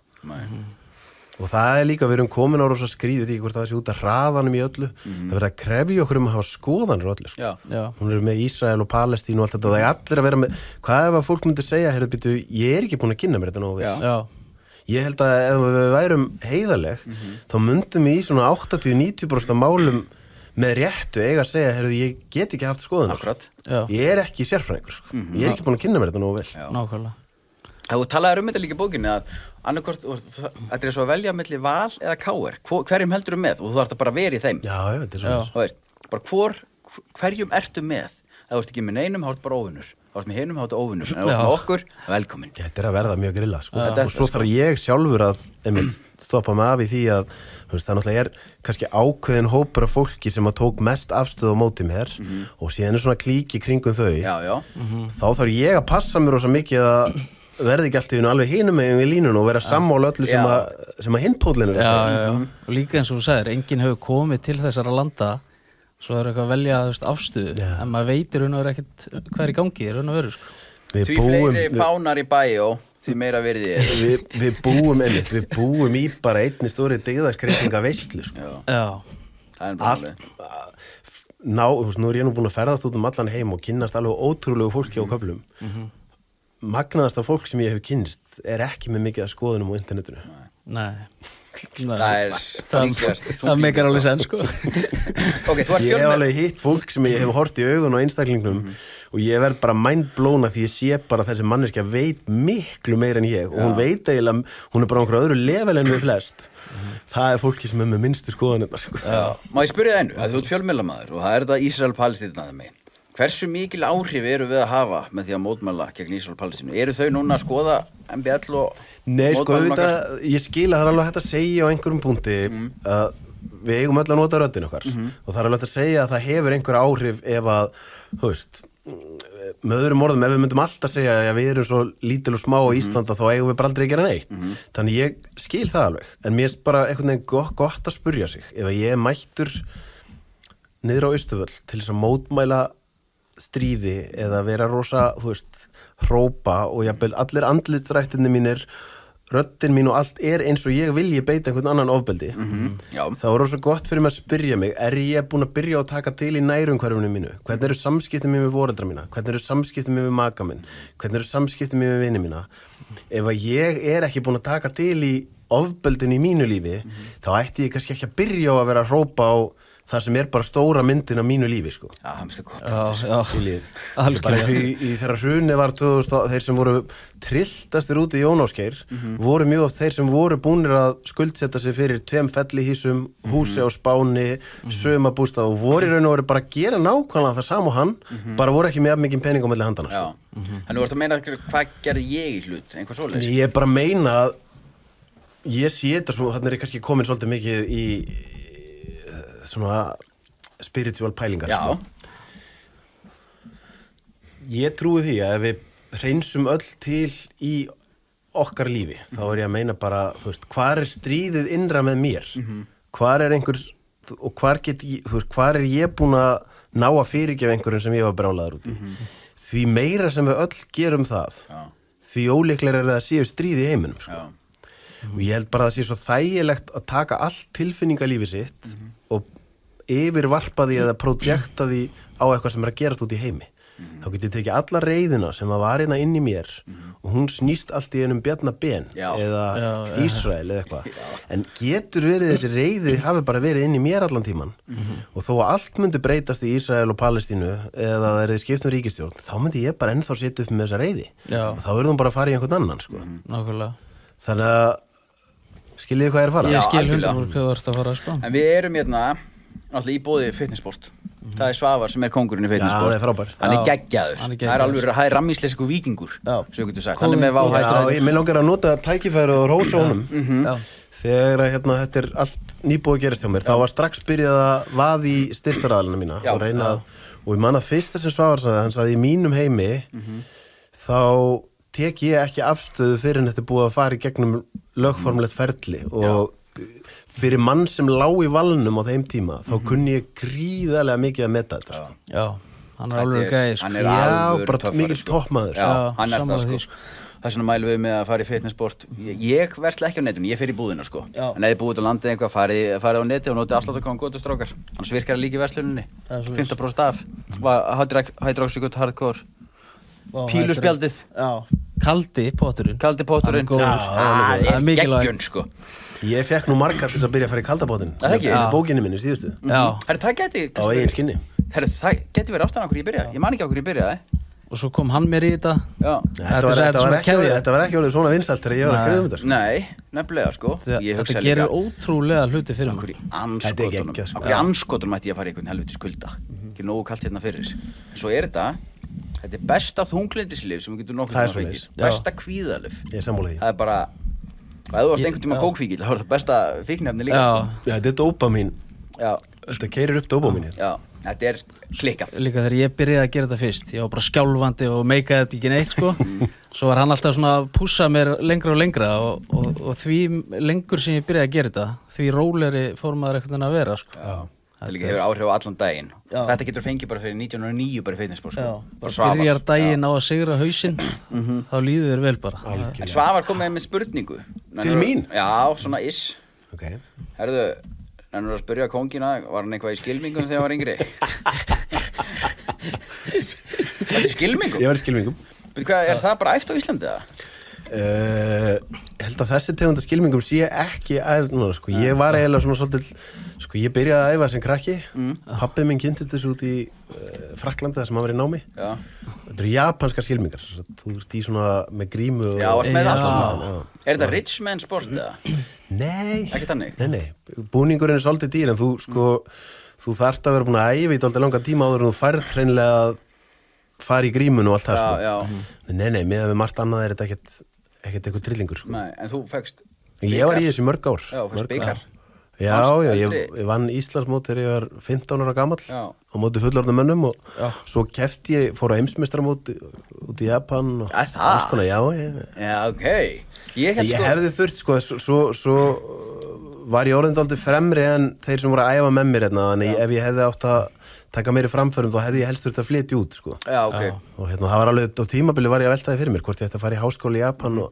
Og það er líka, við erum komin á rosa skrýðu því hvort það sé út að hraðanum í öllu. Það verður að krefja okkur að hafa skoðanir á öllu, sko. Hún er með Ísrael og Palestínu og allt þetta og það er allir að vera með, hvað ef að fólk myndir segja, heyrðu, býtu, ég er ekki búin að kynna mér þetta nógu vel. Ég held að ef við værum heiðarleg, þá myndum við í svona 80-90% málum með réttu eiga að segja, heyrðu, ég get ekki haft skoðanir. Ég er ekki sérfræðingur, sko. Ég er ekki búin að kynna mér þetta nógu vel. Nákvæmlega. Þú talaðir þetta líka í bókinni að annarkvort, þetta er svo að velja milli Val eða KR. Hverjum heldur með? Og þú þarft að bara vera í þeim. Já, þetta er svona. Þú veist, bara hverjum ertu með? Ef þú ert ekki með neinum, þá ertu bara óvinnur. Ef þú ert með hinum, þá ertu óvinnur. En ef þú ert með okkur, velkomin. Þetta er að verða mjög grilla, sko. Og svo þarf ég sjálfur að stoppa mig af í því að það náttúrulega er kannski ákveðin hópur af fólki sem að tók mest afstöðu á móti mér og síðan er svona klíki kringum þau. Þá þarf ég að passa mér rosa mikið að verði ekki alltaf alveg hinum megin við línun og vera sammála öllu sem að hinpóllinu er. Já. Og líka eins og þú sagðir, enginn hefur komið til þessara landa, svo er eitthvað að velja afstöðu, en maður veitir raun og veru ekkert hvað er í gangi, raun og veru, sko. Því fleiri fánar í bæjó, því meira virði er. Við búum í bara einni stóri dygðarskreitinga veislu, sko. Já. Það er bara nú er ég nú búin að ferðast út allan heim og kynnast alveg ótrúlegu fólki á köflum. Magnaðasta fólk sem ég hef kynnst er ekki með mikið að skoðunum á internetinu. Nei. Það meikar alveg senn, sko. Ég hef alveg hitt fólk sem ég hef hort í augun á einstaklingnum og ég verð bara mindblown því ég sé bara þessi manneskja veit miklu meira en ég og hún veit eiginlega, hún er bara á einhverju öðru level en við flest. Það er fólki sem er með minnstu skoðanirnar, sko. Má ég spyrja það einu, að þú ert fjölmiðlamaður og það er þetta Ísrael-Palestína megin. Hversu mikil áhrif eru við að hafa með því að mótmæla gegn Ísrael-Palestínu? Eru þau núna að skoða MBL og Nei, sko, ég skil að það er alveg hægt að segja á einhverjum punkti að við eigum öll að nota röddin okkar og það er alveg að segja að það hefur einhver áhrif ef að, þú veist, með öðrum orðum, ef við myndum alltaf segja að við erum svo lítil og smá á Íslanda þá eigum við bara aldrei að gera neitt. Þannig ég skil það alveg, en mér er bara einhvern veginn gott að spurja sig. Ef ég er mættur niður á Austurvöll til þess að mótmæla stríði eða vera rosa, þú veist, hrópa og jafnvel allir andlitsrættinni mínir, röddin mín og allt er eins og ég vilji beita einhvern annan ofbeldi. Það var rosa gott fyrir mig að spyrja mig, er ég búin að byrja að taka til í nærumhverfinu mínu? Hvernig eru samskiptin mér við foreldra mína? Hvernig eru samskiptin mér við maka minn? Hvernig eru samskiptin mér við vini mína? Ef að ég er ekki búin að taka til í ofbeldin í mínu lífi, þá ætti ég kannski ekki að byrja á að vera að hrópa á það sem er bara stóra myndin af mínu lífi, sko. Já, það er gott. Bara í þeirra hruni var 2000, þeir sem voru trilltastir úti í Jónásgeir voru mjög oft þeir sem voru búnir að skuldsetta sig fyrir 2 fellihýsum, húsi á Spáni, sumabústað og voru í raun og veru bara að gera nákvæmlega það sama og hann, bara voru ekki með mikið pening á milli handana, sko. Þannig þú ert að meina hvað gerði ég í hlut, einhver svoleiðis? Ég bara meina að ég sé þetta svo, þannig er ég kannski komin svolítið mikið í svona spiritual pælingar. Já. Ég trúi því að ef við hreinsum öll til í okkar lífi, þá er ég að meina bara, þú veist, hvar er stríðið innra með mér? Hvar er einhver, og hvar get ég, þú veist, hvar er ég búin að ná að fyrirgefa einhverjum sem ég var brjálaður út í? Því meira sem við öll gerum það, því óleiklega er það að séu stríð í heiminum, sko. Og ég held bara að það sé svo þægilegt að taka allt tilfinningalífið sitt og yfirvarpa því eða projekta því á eitthvað sem er að gerast út í heimi. Þá get ég tekið alla reiðina sem að var hérna inn í mér og hún snýst allt í einum Bjarna Ben eða Ísrael eða eitthvað. En getur verið þessi reiði hafi bara verið inn í mér allan tíman og þó að allt myndi breytast í Ísrael og Palestínu eða það er skiptum ríkisstjórn, þá myndi ég bara ennþá setja upp með þessa reiði. Og þá verðum bara að fara í einhvern annan, sko. Nákvæmlega. Þannig að skiljið hvað er að fara? Ég skil 100% hvað þú ert að fara, sko. En við erum hérna alltaf í boði fitnessport. Það er Svavar sem er kóngurinn í fitnessport. Já, það er frábær. Hann er geggjaður. Það er alveg, það er rammíslesku víkingur, sem við getum sagt. Hann er með mér langar að nota tækifæri og rósa honum. Þegar þetta er allt nýbúið að gerast hjá mér, þá var strax byrjað að vaða í styrktaraðalina mína og reyna að, og ég man að fyrsta sem Svavar sagði, hann sagði í mínum heimi, þá tek ég ekki afstöðu fyrir en þetta er búið að fara í gegnum lögformlegt ferli og fyrir mann sem lá í valnum á þeim tíma, þá kunni ég gríðarlega mikið að meta þetta. Já, hann er alveg gæði, sko. Hann er alveg bara mikið toppmaður. Já, hann er það, sko. Það svona mælum við með að fara í fitnessport. Ég versla ekki á netinu, ég fer í búðina, sko. En ef ég búið út á landið eitthvað, farið á neti og notið afsláttarkóðan góðu strákar. Annars virkar það líka í versluninni. 15% af. Hydroxycut hardcore. Píluspjaldið. Kaldi potturinn. Það er geggjun, sko. Ég fekk nú marga til að byrja að fara í kaldabátinn. Það ekki? Bókinni minni síðustu. Það geti á eigin skinni. Það geti verið ástæðan okkur ég byrjaði. Ég man ekki okkur ég byrjaði. Og svo kom hann mér í þetta. Þetta var ekki orðið svona vinsælt þegar ég var að skrifa þetta, sko. Nei, nefnilega, sko. Þetta gerir ótrúlega hluti fyrir mig. Okkur í anskotunum ætti ég að fara í einhvern helvitis kulda. Ekki nógu kalt hérna fyrir. Svo er þetta er besta þunglyndislyf sem við getum nokkuð að fengið. Besta kvíðalyf. Ég er sammála því. Það er bara, ef þú varst einhvern tíma kókfíkill, þá er það besta fíkniefni líka. Já, þetta er dópamín. Þetta keyrir upp dópamínið. Já, þetta er klikkað. Líka þegar ég byrjaði að gera þetta fyrst, ég var bara skjálfandi og meikaði þetta ekki neitt, sko. Svo var hann alltaf svona að pússa mér lengra og lengra og því lengur sem ég byrjaði að gera þetta, því rólegri fór maður einhvern veginn að vera, sko. Já. Það líka hefur áhrif á allan daginn. Þetta getur fengið bara fyrir 1909 bara í fitnessport, sko. Bara byrjar daginn á að sigra hausinn, þá líður þér vel bara. En Svavar kom með spurningu. Til mín? Já, svona Ok. Herðu, nennur að spyrja kóngina, var hann eitthvað í skylmingum þegar hann var yngri? Var þetta í skylmingum? Ég var í skylmingum. Er það bara æft á Íslandi, eða? Ég held að þessi tegunda skylmingum sé ekki æfð núna, sko. Ég var eiginlega svona svolítið, sko, ég byrjaði að æfa sem krakki. Pabbi minn kynntist þessu út í Frakklandi þar sem hann var í námi. Þetta eru japanskar skylmingar. Þú veist, í svona með grímu og... Já, með allt svona. Er þetta rich man sport, eða? Nei. Ekki þannig? Nei. Búningurinn er svolítið dýr, en þú þarft að vera búin að æfa í dálítið langan tíma áður en þú færð hreinlega að fara í grímun og allt það, sko. Nei, meðan við margt annað er þetta ekkert eitthvað trillingur, sko. Nei, en þú fegst Ég var í þessu mörg ár. Já, fegst bikar. Já, eldri? ég vann Íslandsmót þegar ég var 15 ára gamall Já. á móti fullorðnum mönnum og svo kefti ég, fór á heimsmeistaramót út í Japan og Það? alls konar, Já, ok. Ég hefði þurft, sko, svo var ég orðin dálítið fremri en þeir sem voru að æfa með mér hérna, þannig ef ég hefði átt að taka meiri framförum, þá hefði ég helst þurft að flytja út, sko. Já, ok. Og það var alveg, á tímabili var ég að velta því fyrir mér, hvort ég ætti að fara í háskóla í Japan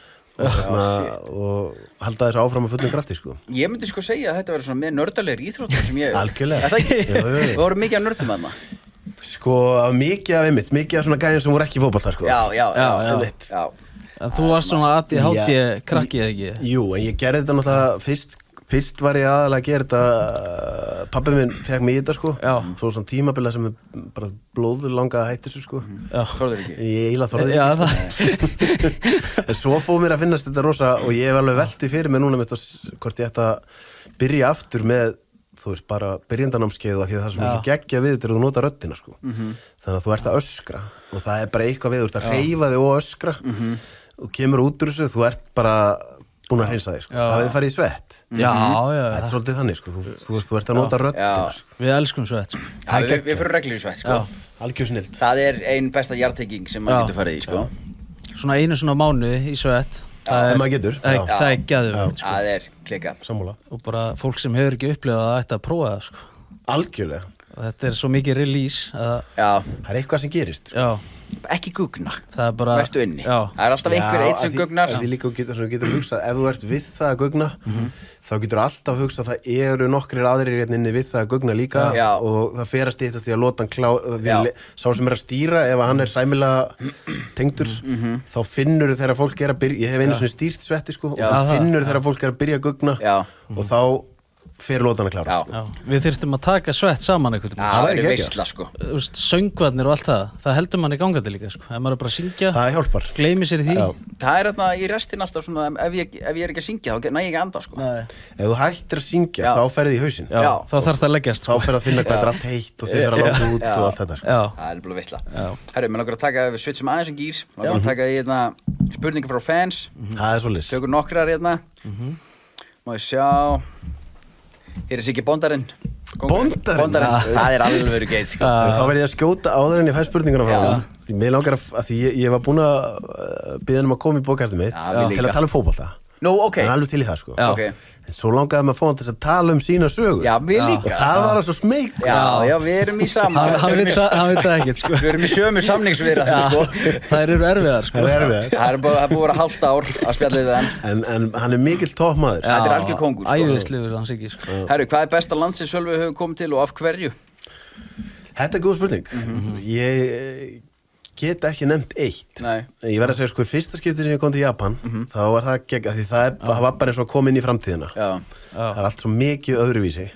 og halda þessu áfram að fullum krafti, sko. Ég myndi sko segja að þetta verður svona með nördalegir íþróttum sem ég... Algjörlega. Er það ekki? Jú. Það voru mikið að nördum þarna. Sko, mikið af einmitt, mikið af svona gæðin sem voru ekki í fótbolta, sko. Já. En þú varst svona ADHD krakkið ekki? Jú, en ég gerði þetta náttúrulega fyrst var ég aðalega að gera þetta, pabbi minn fekk mig í þetta, sko. Já. Svo svona tímabila sem bara blóður langaði að hætti þessu, sko. Já. Þorður ekki? Ég eiginlega þorði Já, það. En svo fóð mér að finnast þetta rosa og ég hef alveg velti fyrir mig núna með þetta hvort ég ætti að byrja aftur með, þú veist, bara byrjandanámskeið og því að það sem er svo geggja við þetta er að þú nota röddina, sko. Þannig að þú ert að öskra og það er bara eitthvað við, þú ert að hreyfa þig og öskra og kemur út úr þessu, þú ert bara búin að hreinsa þig, sko. Það hefði farið í svett. Já. Þetta er svolítið þannig, sko. Þú ert að nota röddina, sko. Við elskum svett, sko. Við fyrir reglur í svett, sko. Algjör snild. Það er ein besta jarðtenging sem maður getur farið í, sko. Svona einu svona mánuði í svett. En maður getur. Það er geðveikt, sko. Það er klikkað. Sammála. Og bara fólk sem hefur ekki upplifað það ætti að prófa það, sko. Algjörlega. Og þetta er svo mikið release að... Já. Það er eitthvað sem gerist, sko. Já. Ekki gugna. Það er bara... Vertu inni. Já. Það er alltaf einhver eitt sem gugnar. Því líka þú getur hugsað, ef þú ert við það að gugna, þá getur alltaf hugsað að það eru nokkrir aðrir inni við það að gugna líka og það fer að styttast í að lota hann sá sem er að stýra, ef hann er sæmilega tengdur, þá finnur þegar fólk er að byrja, ég hef einu svona stýrt svetti, sko, og þá finnur þegar fólk er að byrja að gugna og þá fer lotan að klára, sko. Við þyrftum að taka svett saman einhvern veginn. Það er veistla, sko. Söngvarnir og allt það heldur manni gangandi líka, sko. Ef maður er bara að syngja, það hjálpar. Gleymi sér í því. Það er þarna í restin alltaf svona, ef ég er ekki að syngja, þá næ ég ekki að anda, sko. Ef þú hættir að syngja, þá ferði í hausinn. Já, þá þarf það að leggjast, sko. Þá fer að finna hvað er allt heitt og þið fer að láta út og allt þetta, sko. Það er bara veistla. Herru, mér langar að taka, við switchum aðeins gír, langar að taka hérna spurningar frá fans. Það er svolítið. Tökur nokkrar hérna. Má ég sjá. Hér er Siggi Bondarinn. Bondarinn? Það er alveg geit, sko. Þá verð ég að skjóta áður en ég fæ spurninguna frá hann. Mér langar að því ég var búin að biðja um að koma í bókastið mitt til að tala um fótbolta. Nú, ok. Það er alveg til í það, sko. Ok. En svo langaði maður að fá hann til að tala um sína sögu. Já, við líka. Og það var það svo smeyk. Já, við erum í saman. Hann veit það ekkert, sko. Við erum í sömu samningsviðræðum, sko. Það eru erfiðar, sko. Það er búið að vera hálft ár að spjalla við hann. En hann er mikill toppmaður. Þetta er algjör kóngur, sko. Æðislegur hann Siggi, sko. Herru, hvað er besta land sem Sölvi hefur komið til og af hverju? Þetta er góð spurning. Ég get ekki nefnt eitt. Nei. Ég verð að segja, sko, fyrsta skiptið sem ég kom til Japan, þá var það gegn, því það var bara eins og að koma inn í framtíðina. Það er allt svo mikið öðruvísi.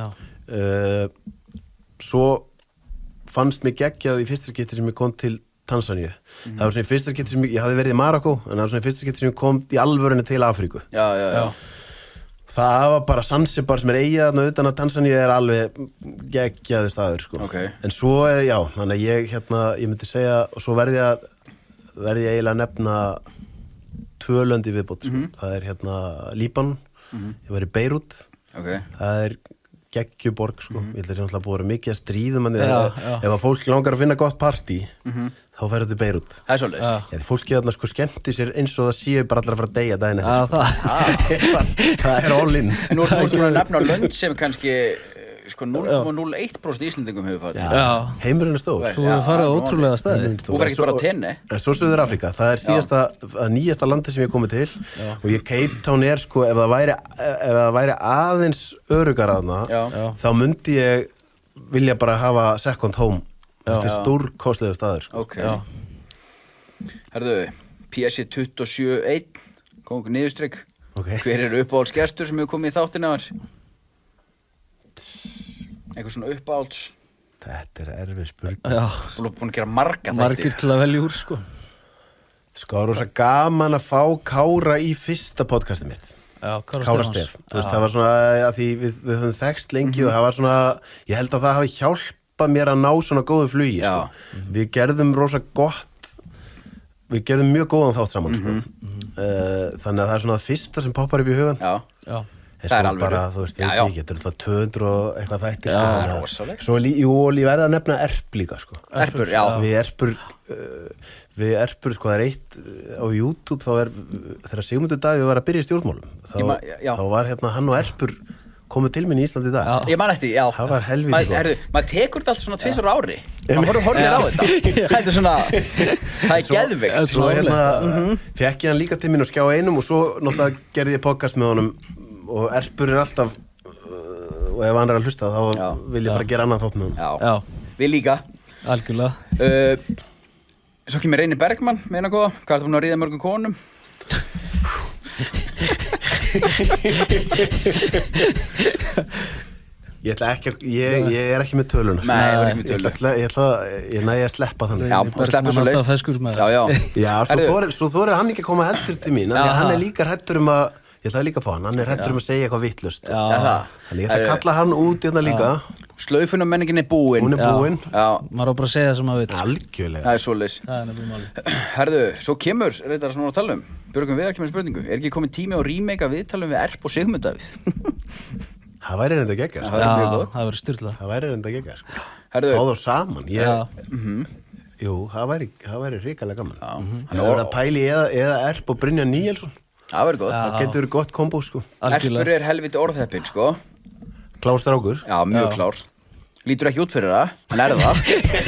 Svo fannst mér geggjað í fyrsta skiptið sem ég kom til Tansaníu. Það var svona í fyrsta skiptið sem ég hafði verið í Marokkó, en það var svona í fyrsta skiptið sem ég kom í alvörunni til Afríku. Það var bara Zanzibar sem er eigið þarna utan að Tansaníu er alveg geggjaður staður, sko. En svo þannig að ég myndi segja, og svo verði ég eiginlega að nefna 2 lönd í viðbót, sko. Það er Líbanon, ég var í Beirút, það er geggjuborg, sko. Ég held að það er búið að vera mikið að stríðum, ef að fólk langar að finna gott partí, þá ferðu til Beirút. Það er svolítið. Fólki þarna, sko, skemmti sér eins og það séu bara allir að fara að deyja daginn eftir. Það er all in. Nú erum við að nefna lönd sem kannski 0,01% Íslendingum hefur farið. Heimurinn er stór. Þú hefur farið ótrúlega staði. Þú verður ekki bara á tenni. En svo Suður Afríka, það er nýjasta landi sem ég komið til og Cape Town er, sko, ef það væri aðeins öruggara þarna, þá myndi ég vilja bara hafa second home. Þetta er stórkostlegur staður, sko. Herðu, PSG 27-1, kom niðurstrykk. Hver er uppáhaldsgestur sem hefur komið í þáttina? Eitthvað svona uppáhalds. Þetta er erfið spurning. Búin að gera marga þætti. Margir til að velja úr, sko. Sko, rosa gaman að fá Kára í fyrsta podcastið mitt. Kára Stef. Þú veist, það var svona, að því við höfum þekkst lengi og það var svona, ég held að það hafi hjálpað mér að ná svona góðu flugi, sko. Við gerðum rosa gott, við gerðum mjög góðan þátt saman, sko. Þannig að það er svona það fyrsta sem poppar upp í hugan. En Það er svo alveg bara, þú veist, Já, veit já. ég ekki, þetta er alltaf 200 og eitthvað þættir Já, sko, þannig að- rosalegt. Svo, jú, og ég verða að nefna erp líka, sko Erpur, já. Við erpur, sko, það er eitt á YouTube, þá þegar Sigmundur Davíð var að byrja í stjórnmálum Já. þá var hérna hann og erpur komið til minn í Íslandi í dag. Já. Ég man eftir, já. Það var helvíti gott. Maður tekur þetta alltaf svona 2 ára ári. Maður horfir á þetta. Það er svona, það er geðveikt. Svo hérna fekk ég hann líka til minn og skjá einum og svo náttúrulega gerði ég podcast með honum og erpur er alltaf og ef hann er að hlusta þá Já. vil ég fara að gera annað þátt með honum. Já, Við líka. algjörlega. Svo kemur Reynir Bergmann, meina góða. Hvað ertu búin að ríða mörgum konum? Ég ætla ekki ég er ekki með töluna. Nei, ég er ekki með tölu. Ég næði að sleppa þannig. Já, Bergmann sleppa svo alltaf leið. feskur með Já, já. Já, svo þorir hann ekki að koma heldur til mín, af því að hann er líka hræddur um að ég ætlaði líka að fá hann er hræddur um að segja eitthvað vittlust. Já, það. Þannig ég ætla að kalla hann út hérna líka. Slaufunarmenningin er búin. Hún er búin. Já, Maður á bara að segja það sem maður veit. Algjörlega. það er svoleiðis. Það er nefnilega máli. Herðu, svo kemur, reyndar sem við vorum að tala um. Björgum Viðar kemur með spurningu. Er ekki komið tími á remake að viðtalum við Erp og Sigmund Davíð? Það væri reynda geggar. Það væri mjög gott. Það verður styrlað. Það væri reynda geggar, sko. Herðu, Fá þá saman. Já, Jú, það væri hrikalega gaman. hann Það voru að pæli eða Erp og Brynjar Níelsson. það verður gott. Það getur verið gott kombo, sko. Erpur algjörlega. er helviti orðheppinn, sko. Klár strákur. Já, mjög klár. Lítur ekki út fyrir það, hann er það.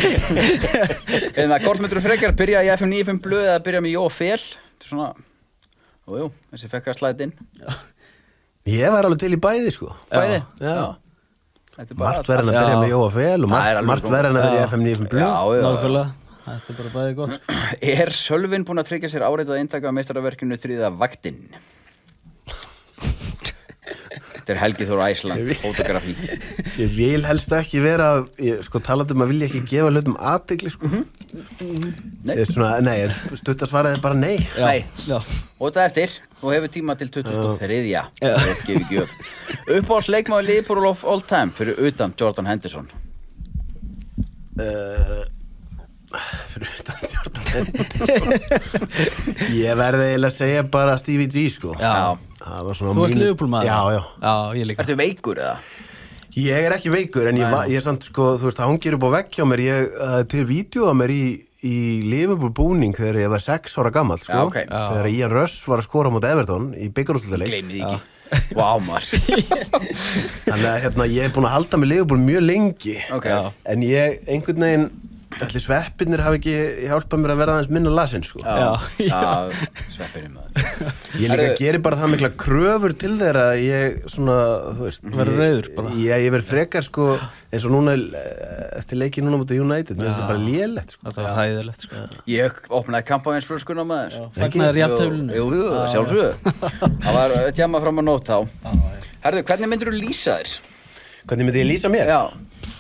En það hvort myndur frekar byrja í FM 95 blöð eða byrja með Jó og Fel. Þetta er svona, jú, þessi fekk að slæta inn. Ég var alveg til í bæði, sko. Bæði. Já. Þetta er bara Margt verður en að byrja Já. með Jóa Fel og Það er alveg margt góð. verður en að byrja í Já. FM 95 blöð. Já, já. Nákvæmlega. Þetta er bara bæði gott. Sko. Er Sölvin búinn að tryggja sér áreitað eintaka af meistaraverkinu þriða vaktinn? Þetta er Helgi Þór Æsland, fotografi. Ég vil helst ekki vera sko talandi um að vilja ekki gefa hlutum athygli, sko. Nei. Stuttasvaraði bara nei. Nei. Já. Og þetta eftir, og hefur tíma til 23. Rétt gefi gjöf. Uppáhalds leikmaður Liverpool of all time fyrir utan Jordan Henderson. Fyrir utan Jordan Henderson. Ég verði eiginlega að segja bara Stevie G, sko. Já. Það var svona Þú ert Liverpool maður? Já, já. Já, ég líka. Ertu veikur eða? Ég er ekki veikur, en ég er samt, sko, þú veist, það hangir upp á vegg hjá mér, til vídeo af mér í Liverpool búning þegar ég var 6 ára gamall, sko. Já, ok. Þegar Ian Rush var að skora móti Everton í bikarúrslitaleik. Gleymið því ekki. Vá, maður. Þannig að hérna, ég er búin að halda með Liverpool mjög lengi. Ok. En ég, einhvern veginn, allir sveppirnir hafi ekki hjálpað mér að vera aðeins minna lasinn, sko. Já, sveppinni maður. Ég líka gerir bara það mikla kröfur til þeirra að ég svona, þú veist, Verður reiður bara. Ég verð frekar, sko, eins og núna eftir leiki núna mútið United, mér finnst það bara lélegt, sko. Þetta var hæðilegt, sko. Ég opnaði kampavínsflöskuna maður. Fagnaðir jafntöflinu. Jú, sjálfsögðu. Það var tjama fram að nót þá. Herðu, hvernig myndir þú lýsa þér? Hvernig myndi ég lýsa mér? Já.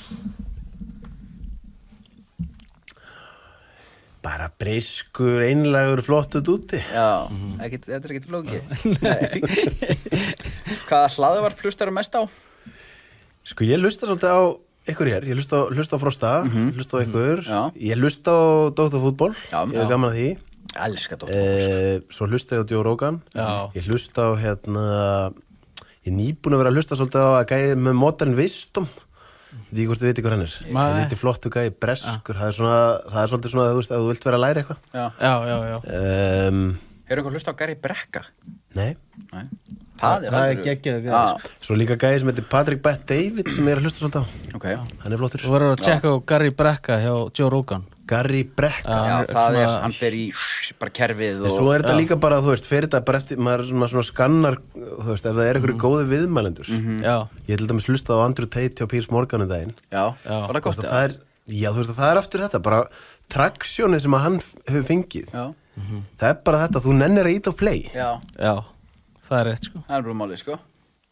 Bara breyskur, einlægur, flottur úti. Já, þetta er ekkert flókið. Hvaða hlaðvarp hlustar mest á? Sko, ég hlusta svolítið á ykkur hér, ég hlusta á Frosta, hlusta á ykkur, Já. ég hlusta á Dr. Fútból, Já. ég er gaman að því. Elska Dóttur. Svo hlusta ég á Joe Rogan, Já. ég hlusta á ég er nýbúin að vera að hlusta svolítið á að gæði með Modern Wisdom. Ég veit ekki hvort þið viti hvað hann er. Nei. Hann heitir flottu gæði, breskur, það er svolítið svona, þú veist, að þú vilt vera að læra eitthvað. Já. Já. Hefur ykkur hlusta á Gary Brekka? Nei. Nei. Það er geggjað. Já, Svo líka gæði sem heitir Patrick Bet David sem ég er að hlusta svolítið á. ok. Hann er flottur. Þú verður að tjekka á Gary Brekka hjá Joe Rogan. Gary Brekka. Já, hann er það er, svona- hann fer í bara kerfið En svo er þetta líka bara, þú veist, fyrir þetta bara eftir, maður svona skannar, þú veist, ef það er einhverju góði viðmælendur. Já. Ég til dæmis hlusta á Andrew Tate og Piers Morgan um daginn. Já, var það gott Það er, já, þú veist, það er aftur þetta, bara traksjónið sem að hann hefur fengið. Já, Það er bara þetta, þú nennir að ít á play. já, Já. Það er rétt, sko. það er bara málið, sko.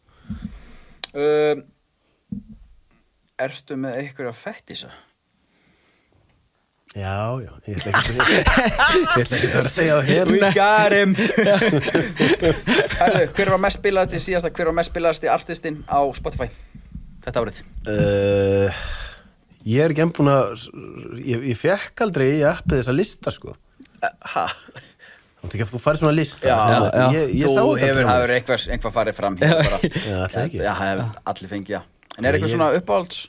Ertu með einhverja fettisa? Já, ég ætla ekki að vera að segja það hér. We got him. Herðu, hver var mest spilaðasti síðasta, hver var mest spilaðasti artistinn á Spotify þetta árið? Ég er ekki enn búin að, ég fekk aldrei í appið þessa lista, sko. Ha? Þú færð svona lista. Já. Ég sá Þú þetta. hefur einhvað farið fram hér bara. Já, það ekki. Já, það hefur allir fengið, já. En eitthvað svona uppáhalds?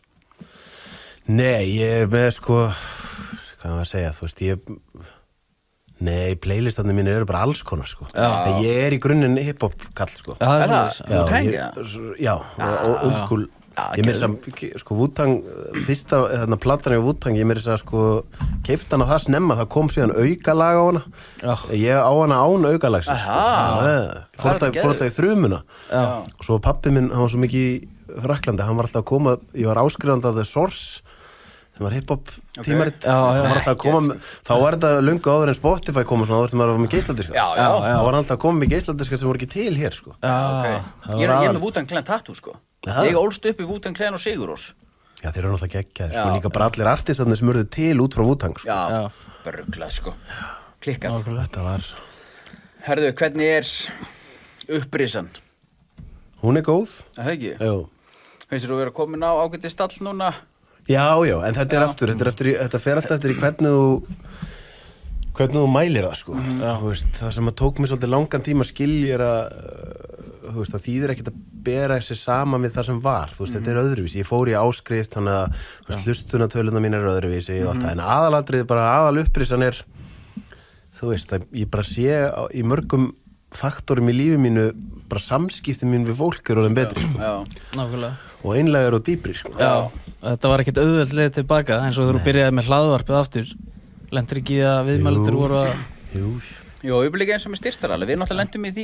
Nei, ég er með sko, hvað maður að segja, þú veist, nei, playlistanir mínir eru bara alls konar, sko. En ég er í grunninn hip-hop kall, sko. Já, Er það? Þú tengið það? Já, old school. Ég meira þess að, sko, Wu-Tang, fyrsta, þarna platan í Wu-Tang, ég meira þess að, sko, keipti hana það snemma, það kom síðan aukalag á hana. Já. Ég á hana án aukalagsins. Aha. Fór alltaf í þrumuna. Já. Og svo pabbi minn, hann var svo mikið í Fraklandi, hann var alltaf að koma, ég var áskrifandi af The Source, það var hip-hop tímarit, hann var alltaf að koma, þá var þetta löngu áður en Spotify koma svona áður sem maður var með geisladiskar. Já. Þá var hann alltaf að koma með geisladiskar sem voru ekki til hér, sko. Ég er með Wu-Tang Clan tattoo, sko. Ég ólst upp í Wu-Tang Clan og Sigurós. Já, þeir eru náttúrulega geggjaðir, sko, líka bara allir artistarnir sem urðu til út frá Wu-Tang, sko. Já, bara ruglað, sko. Klikkað. Þetta var... Herðu, hvernig er upprisan? Hún er góð. Það ekki? Jú. Finnst þú að vera komin á ágæti stall núna? Já, en þetta er aftur, þetta fer alltaf eftir í hvernig þú mælir það, sko. Þú veist, það sem að tók mér svolítið langan tíma að skilja er þú veist, það þýðir ekkert að bera þessi saman við það sem var, þú veist, þetta er öðruvísi. Ég fór í áskrift, þannig að, þú veist, hlustunartöluna mín er öðruvísi og allt það, en aðalatrið, bara aðalupprisan er, þú veist, að ég bara sé í mörgum faktorum í lífi mínu, bara samskipti mín við fólk eru orðin betri, sko. Já. Nákvæmlega. Og einlægur og dýpri, sko. Já, þetta var ekkert auðvelt leið tilbaka eins og þú byrjaði með hlaðvarpið aftur lendur ekki að viðmælendur voru að Jú, ég byrja líka eins og með styrtarali. Við náttúrulega lendum í því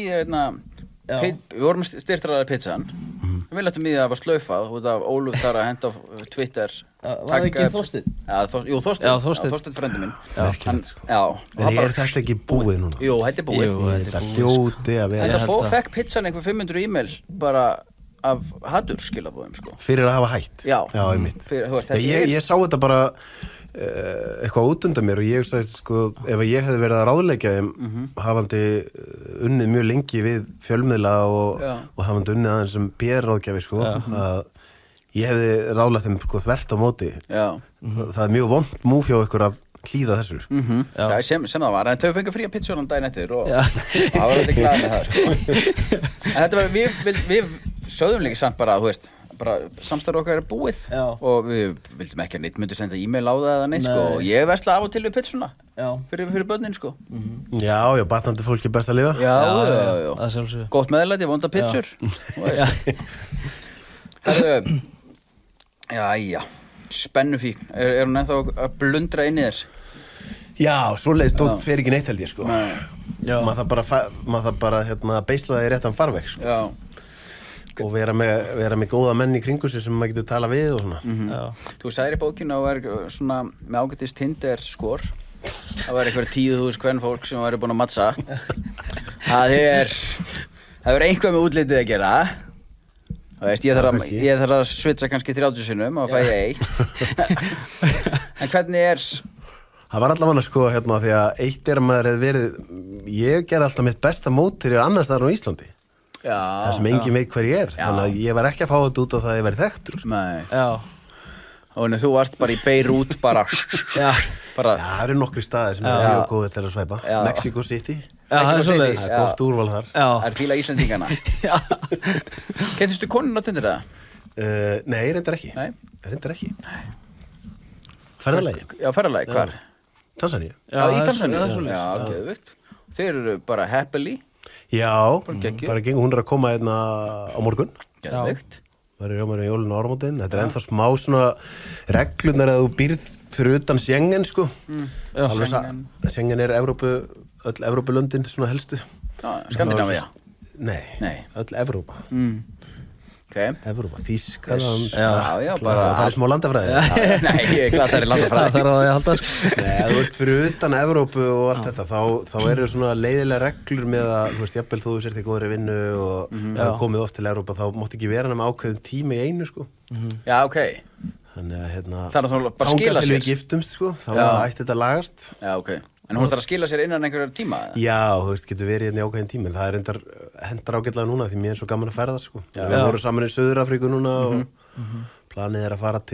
við vorum með styrtarali pizzan. Við lendum í því að það var slaufað út af Óluf þar að henda á Twitter. Var það ekki Þorsteinn? Jú, Þorsteinn frændi minn. merkilegt, sko. Já. En er þetta ekki búið núna? Jú, þetta er búið. Þetta hljóti að vera Þetta fekk pizzan einhver 500 e-mail bara af hatur skilabóðum, sko. fyrir að hafa hætt. Já, einmitt. Ég sá þetta bara eitthvað út undan mér og ég sagði, sko, ef ég hefði verið að ráðleggja þeim hafandi unnið mjög lengi við fjölmiðla og hafandi unnið aðeins sem PR-ráðgjafi, sko, að ég hefði ráðlagt þeim, sko, þvert á móti. Það er mjög vont múf hjá ykkur að hlýða þessu. Já, sem það var, en þau fengu fría pizzan daginn eftir og það var þetta glæð með það, sko. En þetta var, við sögðum líka samt bara, þú veist, bara samstarf okkar er búið og við vildum ekki að neitt myndi senda e-mail á það eða neitt, sko, og ég vesla af og til við pizzuna fyrir börnin, sko. Já, batnandi fólki best að lifa. Já, það sjálfsögðu. gott meðlæti, vonda pizzur. Herðu, jæja, spennufíkn, er hún ennþá að blundra inn í þér? Já, svoleiðis tótt fer ekki neitt, held ég, sko. Já. Maður það bara beisla það í réttan farveg, sko. Já. Og vera með góða menn í kringu sig sem maður getur tala við og svona. Þú sagðir í bókinu að það var svona með ágætist Tinder skor. Það var eitthvað 10.000 kvenfólk sem væri búin að matcha. Það er einhvað með útlitið að gera. Það veist, ég þarf að switcha kannski 30 sinnum og fæ ég 1. En hvernig er... Það var allavega, sko, því að eitt er að maður hefði verið... Ég gerði alltaf mitt besta mótir annars staðar á Íslandi. Það sem engin veit hver ég er, þannig að ég var ekki að fá þetta út á það að ég væri þekktur. Nei. Og þú varst bara í Beirut bara. Það eru nokkri staðir sem eru mjög góðir til að svæpa. Mexico City. Það er svoleiðis. Það er gott úrval þar. Það er fíla Íslendingana. Kenntistu konun á Tinder það? Nei, reyndar ekki. Ferðalagi. Já, ferðalagi, hvar? Tansaníu. Já, í Tansaníu. Já, geðvikt. Þeir eru bara happily. Já, bara gengur, hún er að koma hérna á morgun. Geðvikt. Það er hjá mér í jólinu áramótin. Þetta er ennþá smá svona reglunar að þú býrð fyrir utan Schengen, sko. Schengen er öll Evrópulöndin svona helstu. Skandinávía? Nei, öll Evrópa. Evrópa, Þýskaland. Já, bara... Það er smá landafræði. Nei, ég glatar í landafræði. Það er að ég halda. Nei, þú ert fyrir utan Evrópu og allt þetta, þá eru svona leiðilega reglur með að, þú veist, jafnvel þú sért í góðri vinnu og hefur komið oft til Evrópa, þá mátt ekki vera með ákveðin tíma í einu, sko. Já, ok. Þannig að, það er bara skila sér. Þangað til við giftumst, sko, þá ætti þetta lagast. Já, ok. En hún þarf að skila sér innan einhverjar tíma? Já, þú veist, getur verið hérna í ákveðin tíma, en það er hendar ágætlega núna því mér er svo gaman að ferða, sko. Við vorum saman í Suður-Afríku núna og planið er að fara til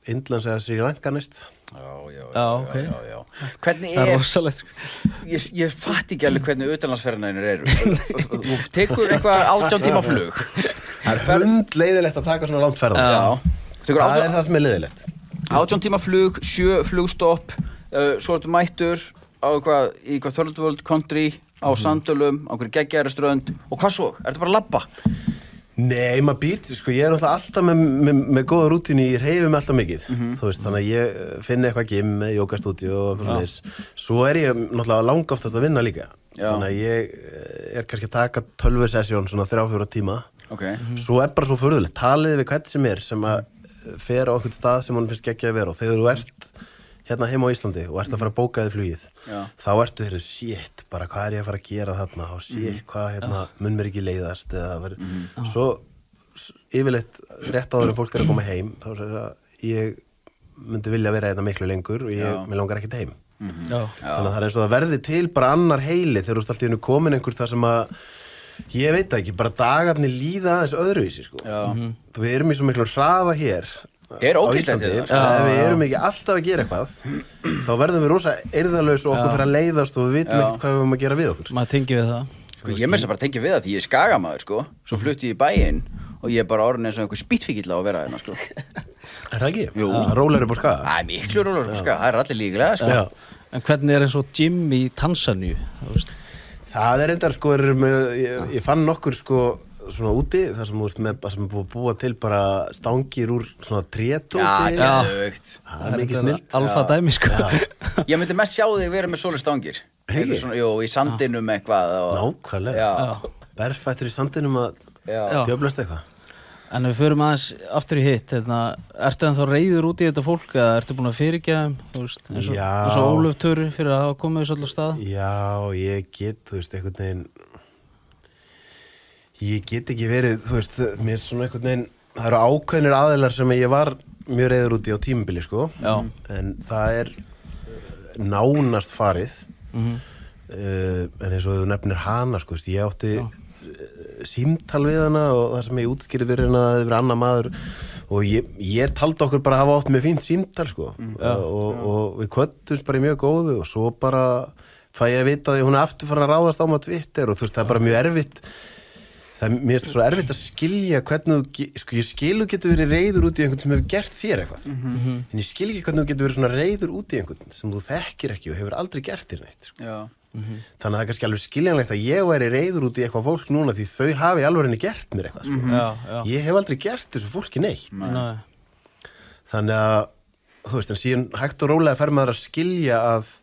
Indlands eða Sri Lanka næst. Já, ok. Já. Hvernig Það rosalegt sko. ég fatt ekki alveg hvernig utanlandsferðinir eru. Þú tekur eitthvað 18 tíma flug. Það hundleiðilegt að taka svona langt ferð. Já. Tekur Það það sem leiðilegt. 18 tíma flug, 7 flugstopp, svo ertu mættur á í hvað third world country, á Sandölum, á hverju geggjaðri strönd og hvað svo? Ertu bara að labba? Nei, maður býr, sko, ég er náttúrulega alltaf með góða rútínu, ég hreyfi mig alltaf mikið, þú veist, þannig að ég finn eitthvað gym, jógastúdíu og eitthvað svona þess. Svo er ég náttúrulega langoftast að vinna líka, þannig að ég er kannski að taka 12 sessjón, svona 3-4 tíma. Okay. Svo er bara svo furðulegt, talið við hvern sem er sem að fer á einhvern stað sem hann finnst geggjaði vera og þegar þú ert hérna heima á Íslandi og ert að fara að bóka þig flugið, þá ertu heyrðu, shit, bara hvað er ég að fara að gera þarna og shit, hvað hérna, mun mér ekki leiðast eða svo yfirleitt rétt áður en fólk er að koma heim þá er að ég myndi vilja vera hérna miklu lengur og mér langar ekkert heim. Þannig að það er eins og það verði til bara annar heili þegar þú ert alltaf innu komin einhver þar sem að ég veit ekki, bara dagarnir líða aðeins öðruvísi, sko. Við erum í svo miklu hraða hér Það er ógeðslegt ef við erum ekki alltaf að gera eitthvað þá verðum við rosa eirðalaus og okkur fyrir að leiðast og við vitum ekkert hvað við erum að gera við okkur. Maður tengir við það. Sko, ég meira bara tengja við það því ég er skagamaður, sko. Svo flutti ég í bæinn og ég er bara orðin eins og einhver spýtfíkill á að vera hérna, sko. Er það ekki? Jú. Rólegri upp á Skaga? Æ, miklu rólegri upp á Skaga, það er allir líklega, sko. Já. En hvernig er eins og gym í Tansaníu? Það er reyndar, sko, ég fann nokkur, sko, svona úti, þar sem þú ert með, sem er búið að búa til bara stangir úr svona trétóti. Já, geðveikt. Það er mikið snilt. Alfa dæmi, sko. Ég myndi mest sjá þig vera með svoleiðis stangir. Svona, jú, í sandinum eitthvað. Nákvæmlega. Berfættur í sandinum að djöflast eitthvað. En við förum aðeins aftur í hitt, ertu ennþá reiður út í þetta fólk eða ertu búin að fyrirgefa þeim, þú veist, eins og Ólöf Töru fyrir að hafa komið þessu allar stað? Já, ég get, þú veist, einhvern veginn, ég get ekki verið, þú veist, mér svona einhvern veginn, það eru ákveðnir aðilar sem ég var mjög reiður út í á tímabili, sko, en það er nánast farið, en eins og þú nefnir hana, sko, ég átti símtal við hana og það sem ég útskýrði fyrir hana að það verið annar maður og ég taldi okkur bara að hafa átt með fínt símtal, sko, og við kvöttumst bara í mjög góðu og svo bara fæ ég að vita því hún er aftur farin að ráðast á mig á Twitter og þú veist, það er bara mjög erfitt. Mér er svo erfitt að skilja hvernig sko ég skilu getur verið reiður út í einhvern sem hefur gert þér eitthvað en ég skil ekki hvernig þú getur verið svona reiður út í einhvern sem þú þekkir ekki og hefur aldrei gert þér neitt, sko. Þannig að það er kannski alveg skiljanlegt að ég væri reiður út í eitthvað fólk núna því þau hafi alveg gert mér eitthvað, sko. Ég hef aldrei gert þessu fólki neitt. Þannig að þú veist, en síðan hægt og rólega fer maður að skilja að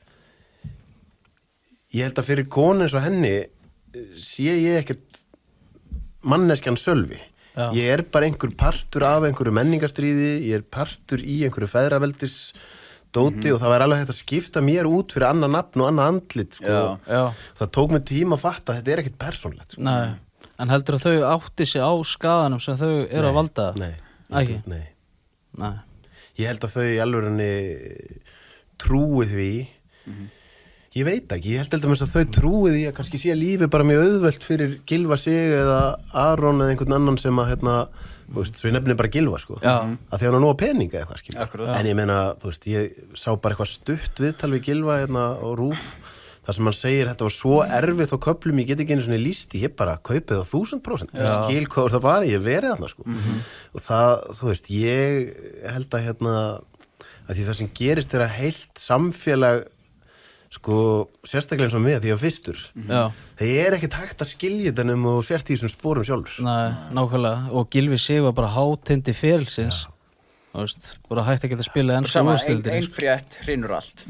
ég held að fyrir konu eins og henni sé ég ekkert manneskjan Sölvi. Ég er bara einhver partur af einhverju menningarstríði, ég er partur í einhverju feðraveldis dóti og það var alveg hægt að skipta mér út fyrir annað nafn og annað andlit, sko. Það tók mig tíma að fatta að þetta er ekkert persónlegt, sko. Nei, en heldur að þau átti sig á skaðanum sem þau eru að valda? Nei. Ég held að þau í alvörunni trúi því ég veit ekki, ég held að þau trúi því að kannski sé lífi bara mjög auðvelt fyrir Gylfa sig eða Aron eða einhvern annan sem að þú veist, svo ég nefnir bara Gylfa, sko, að því hann á nú að peninga eitthvað, skilja. En ég meina, þú veist, ég sá bara eitthvað stutt viðtal við Gylfa á RÚV, þar sem hann segir þetta var svo erfitt á köflum, ég get ekki einu svona lýst, ég bara kaupið á 1000%, skil hvað það var, ég verið þarna, sko. Og það, þú veist, ég held að að því það sem gerist er að heilt samfélag sko, sérstaklega eins og mig því að fyrstur það er ekkert hægt að skilja þetta um og sért í þessum spórum sjálfur. Nei, nákvæmlega, og Gylfi sig var bara hátindi ferilsins, þú veist, bara hægt að geta spila enn ein frétt hrynur allt.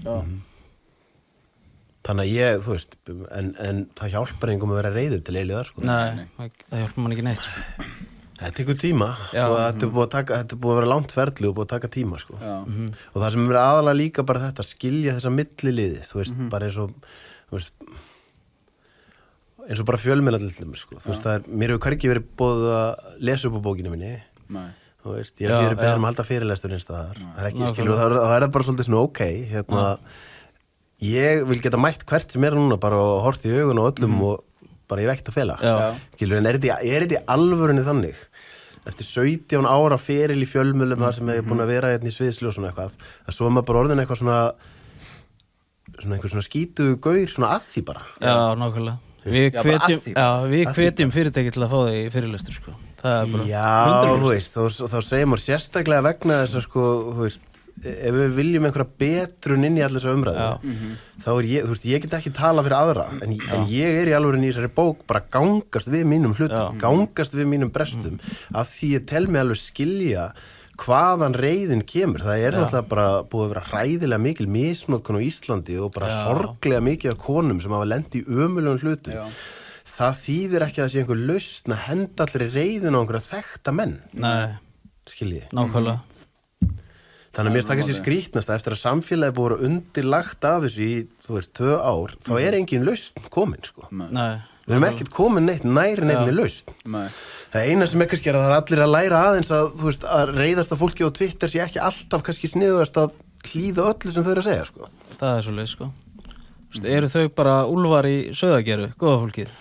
Þannig að ég, þú veist, en það hjálpar engum að vera reiður til eilíðar, sko. Nei, það hjálpar mann ekki neitt, sko. Það tekur tíma og þetta er búið að vera langt ferli og búið að taka tíma, sko. Og það sem er aðalega líka bara þetta, skilja þessa milliliði, þú veist, bara eins og bara fjölmiðlar til dæmis, sko. Þú veist, mér hefur hvergi verið boðið að lesa upp á bókinu minni. Þú veist, ég hef verið beðin að halda fyrirlestur eins staðar. Það er ekki, skilur, þá er það bara svolítið svona ok, ég vil geta mætt hvert sem er núna bara og hort í augun og öllum og bara ég vekt að fela. Skilur, en er þetta í alvörunni þannig eftir 17 ára feril í fjölmjölum það sem ég er búin að vera hérna í sviðsljós og eitthvað, að svo er maður bara orðin eitthvað svona einhver svona skítugu gaur svona að því bara. Já, nákvæmlega. Við hvetjum fyrirtæki til að fá þig í fyrirlestur, sko. Það er bara þú veist, þá segir maður sérstaklega vegna þess að sko, þú veist, ef við viljum einhverja betrun inn í allir þessa umræðu, þá ég, þú veist, ég get ekki tala fyrir aðra, en ég er í alvöru í þessari bók bara gangast við mínum hlutum, gangast við mínum brestum, að því ég tel mig alveg skilja hvaðan reiðin kemur. Það er náttúrulega bara búið að vera hræðilega mikil misnotkun á Íslandi og bara sorglega mikið af konum sem hafa lent í ömurlegum hlutum. Það þýðir ekki að það sé einhver lausn að henda allir í reiðin á einhverja þekkta menn. Nei. Skilji. Nákvæmlega. Þannig að mér stakka sér skrítnast að eftir að samfélagi búið að undirlagt af þessu í, þú veist, 2 ár, þá er engin lausn komin, sko. Nei. Við erum ekkert komin neitt næri neinni lausn. Nei. Það eina sem kannski að það er allir að læra aðeins að, þú veist, að reiðasta fólki á Twitter sé ekki alltaf kannski sniðugast að hlýða öllu sem þau eru að segja, sko. Það er svoleið, sko. Eru þau bara úlfar í sauðageru, góða fólkið?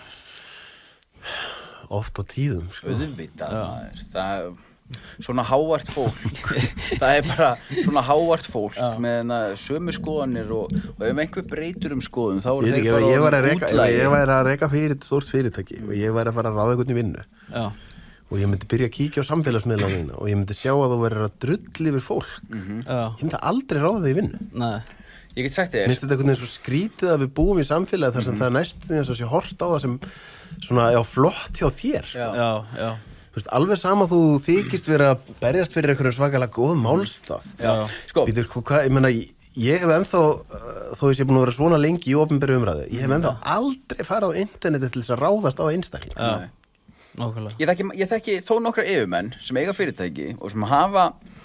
Oft á tíðum, sko. Auðvitað, maður. Það er svona hávært fólk. Það er bara svona hávært fólk með sömu skoðanir og ef einhver breytur skoðun, þá eru þeir bara útlægir. Ég væri að reka stórt fyrirtæki og ég væri að fara að ráða einhvern í vinnu. Já. Og ég myndi byrja að kíkja á samfélagsmiðlana mína og ég myndi sjá að þú verður að drull yfir fólk. Ég myndi aldrei ráða þig í vinnu. Nei. Ég get sagt þér. Finnst þetta einhvern veginn svo skrítið að við búum í samfélagi þar sem það er næst því að sé hort á það sem svona flott hjá þér. Já. Þú veist, alveg sama þú þykist vera að berjast fyrir einhverjum svakalega góðum málstað. Já. Sko. Býtur, hvað, ég meina, ég hef ennþá, þó ég sé búin að vera svona lengi í opinberu umræðu, ég hef ennþá aldrei farið á interneti til þess að ráðast á einstakling. Já. Nákvæmlega. Ég þekki þó nokkra yfirmenn sem eiga fyrirtæki og sem hafa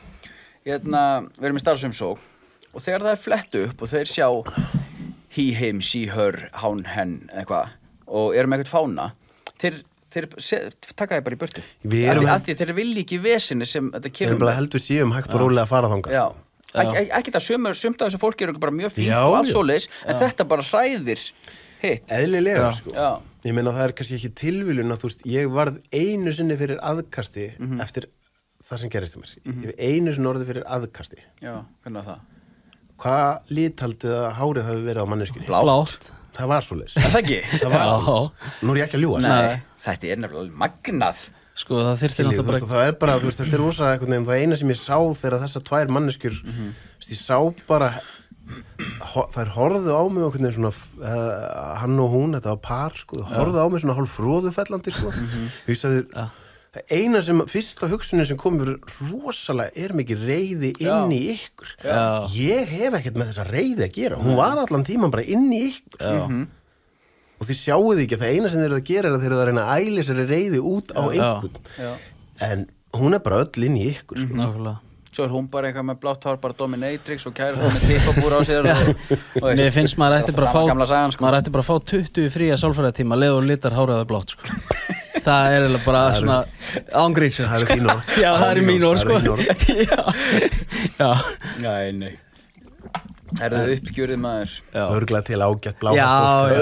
verið með starfsumsókn og þegar það er flett upp og þeir sjá he, him, she, her, hann, henn eitthvað og eru með eitthvað fána, þeir taka þið bara í burtu. Af því þeir vilja ekki vesinni sem þetta kemur. Þeir bara heldur síðum hægt og rólega að fara þangað. Já. Ekki það, sumt af þessu fólki eru bara mjög fínt og allt svoleiðis, en þetta bara hræðir hitt. Eðlilega, sko. Já. Ég meina það er kannski ekki tilviljun að þú veist, ég varð einu sinni fyrir aðkasti eftir það sem gerist mér. Ég hef einu sinni orðið fyrir aðkasti. Já, hvernig var það? Hvað lithaldið að hárið hafi verið á manneskjunni? Blátt. Það var svoleiðis. Er það ekki? Það var svoleiðis. Nú er ég ekki að ljúga. Nei, þetta er nefnilega magnað. Sko, það þyrfti náttúrulega bara... Það er bara, þú veist, þetta er rosa eitthvað nefn, það eina sem ég sá þegar þessar 2 manneskjur, ég sá bara, þær horfðu á mig okkur nefn svona, hann og hún, þetta var par, sko, þau horfðu á mig svona hálf fróðufellandi, sko. Ég sagði, það eina sem, fyrsta hugsunin sem komur rosalega er mikið reiði inn í ykkur. Ég hef ekkert með þessa reiði að gera, hún var allan tíman bara inn í ykkur. Og þið sjáuð ekki að það eina sem þeir eru að gera er að þeir eru að reyna að æla þessari reiði út á einhvern. En hún er bara öll inn í ykkur. Nákvæmlega. Svo er hún bara eitthvað með blátt hár, bara dominatrix og kærast með tippabúr á sér. Mér finnst maður ætti bara að fá 20 fría sálfræðitíma leið og litar háraði blátt, sko. Það er eiginlega bara svona ángrínsins. Það er þín orð. Já, það er mín orð, sko. Já. Nei. Er það uppgjörið maður? Örglega til ágætt blátt. Já,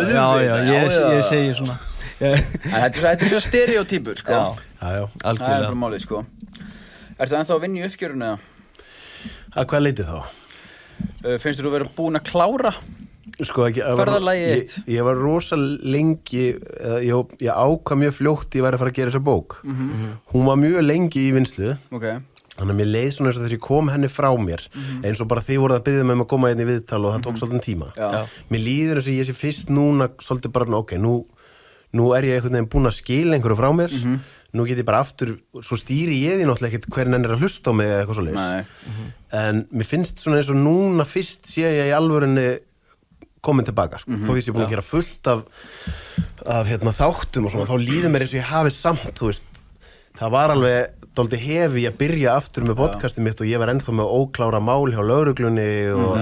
ég segi svona. Þetta er svona stereotypur, sko. Já, algjörlega. Það er bara málið, sko. Ertu ennþá að vinna í uppgjörinu eða? Að hvað leiti þá? Finnst þú vera búin að klára? Sko ekki, ég var rosa lengi, ég ákvað mjög fljótt ég væri að fara að gera þessa bók. Hún var mjög lengi í vinnslu. Þannig að mér leið svona eins og þegar ég kom henni frá mér, eins og bara þið voruð að biðja mig að koma inn í viðtal og það tók svolítið tíma. Mér líður eins og ég sé fyrst núna svolítið bara, ok, nú er ég einhvern veginn búin að skila einhverju frá mér, nú get ég bara aftur, svo stýri ég því náttúrulega ekkert hvern enn er að hlusta á mig eða eitthvað svoleiðis. En mér finnst svona eins og núna fyrst sé ég í alvörunni komin tilbaka, sko. Þó ég sé búin að gera fullt af þáttum og svona, þá líður mér eins og ég hafi samt, þú veist, það var alveg dálítið hefi að byrja aftur með podcastið mitt og ég var ennþá með óklára mál hjá lögreglunni og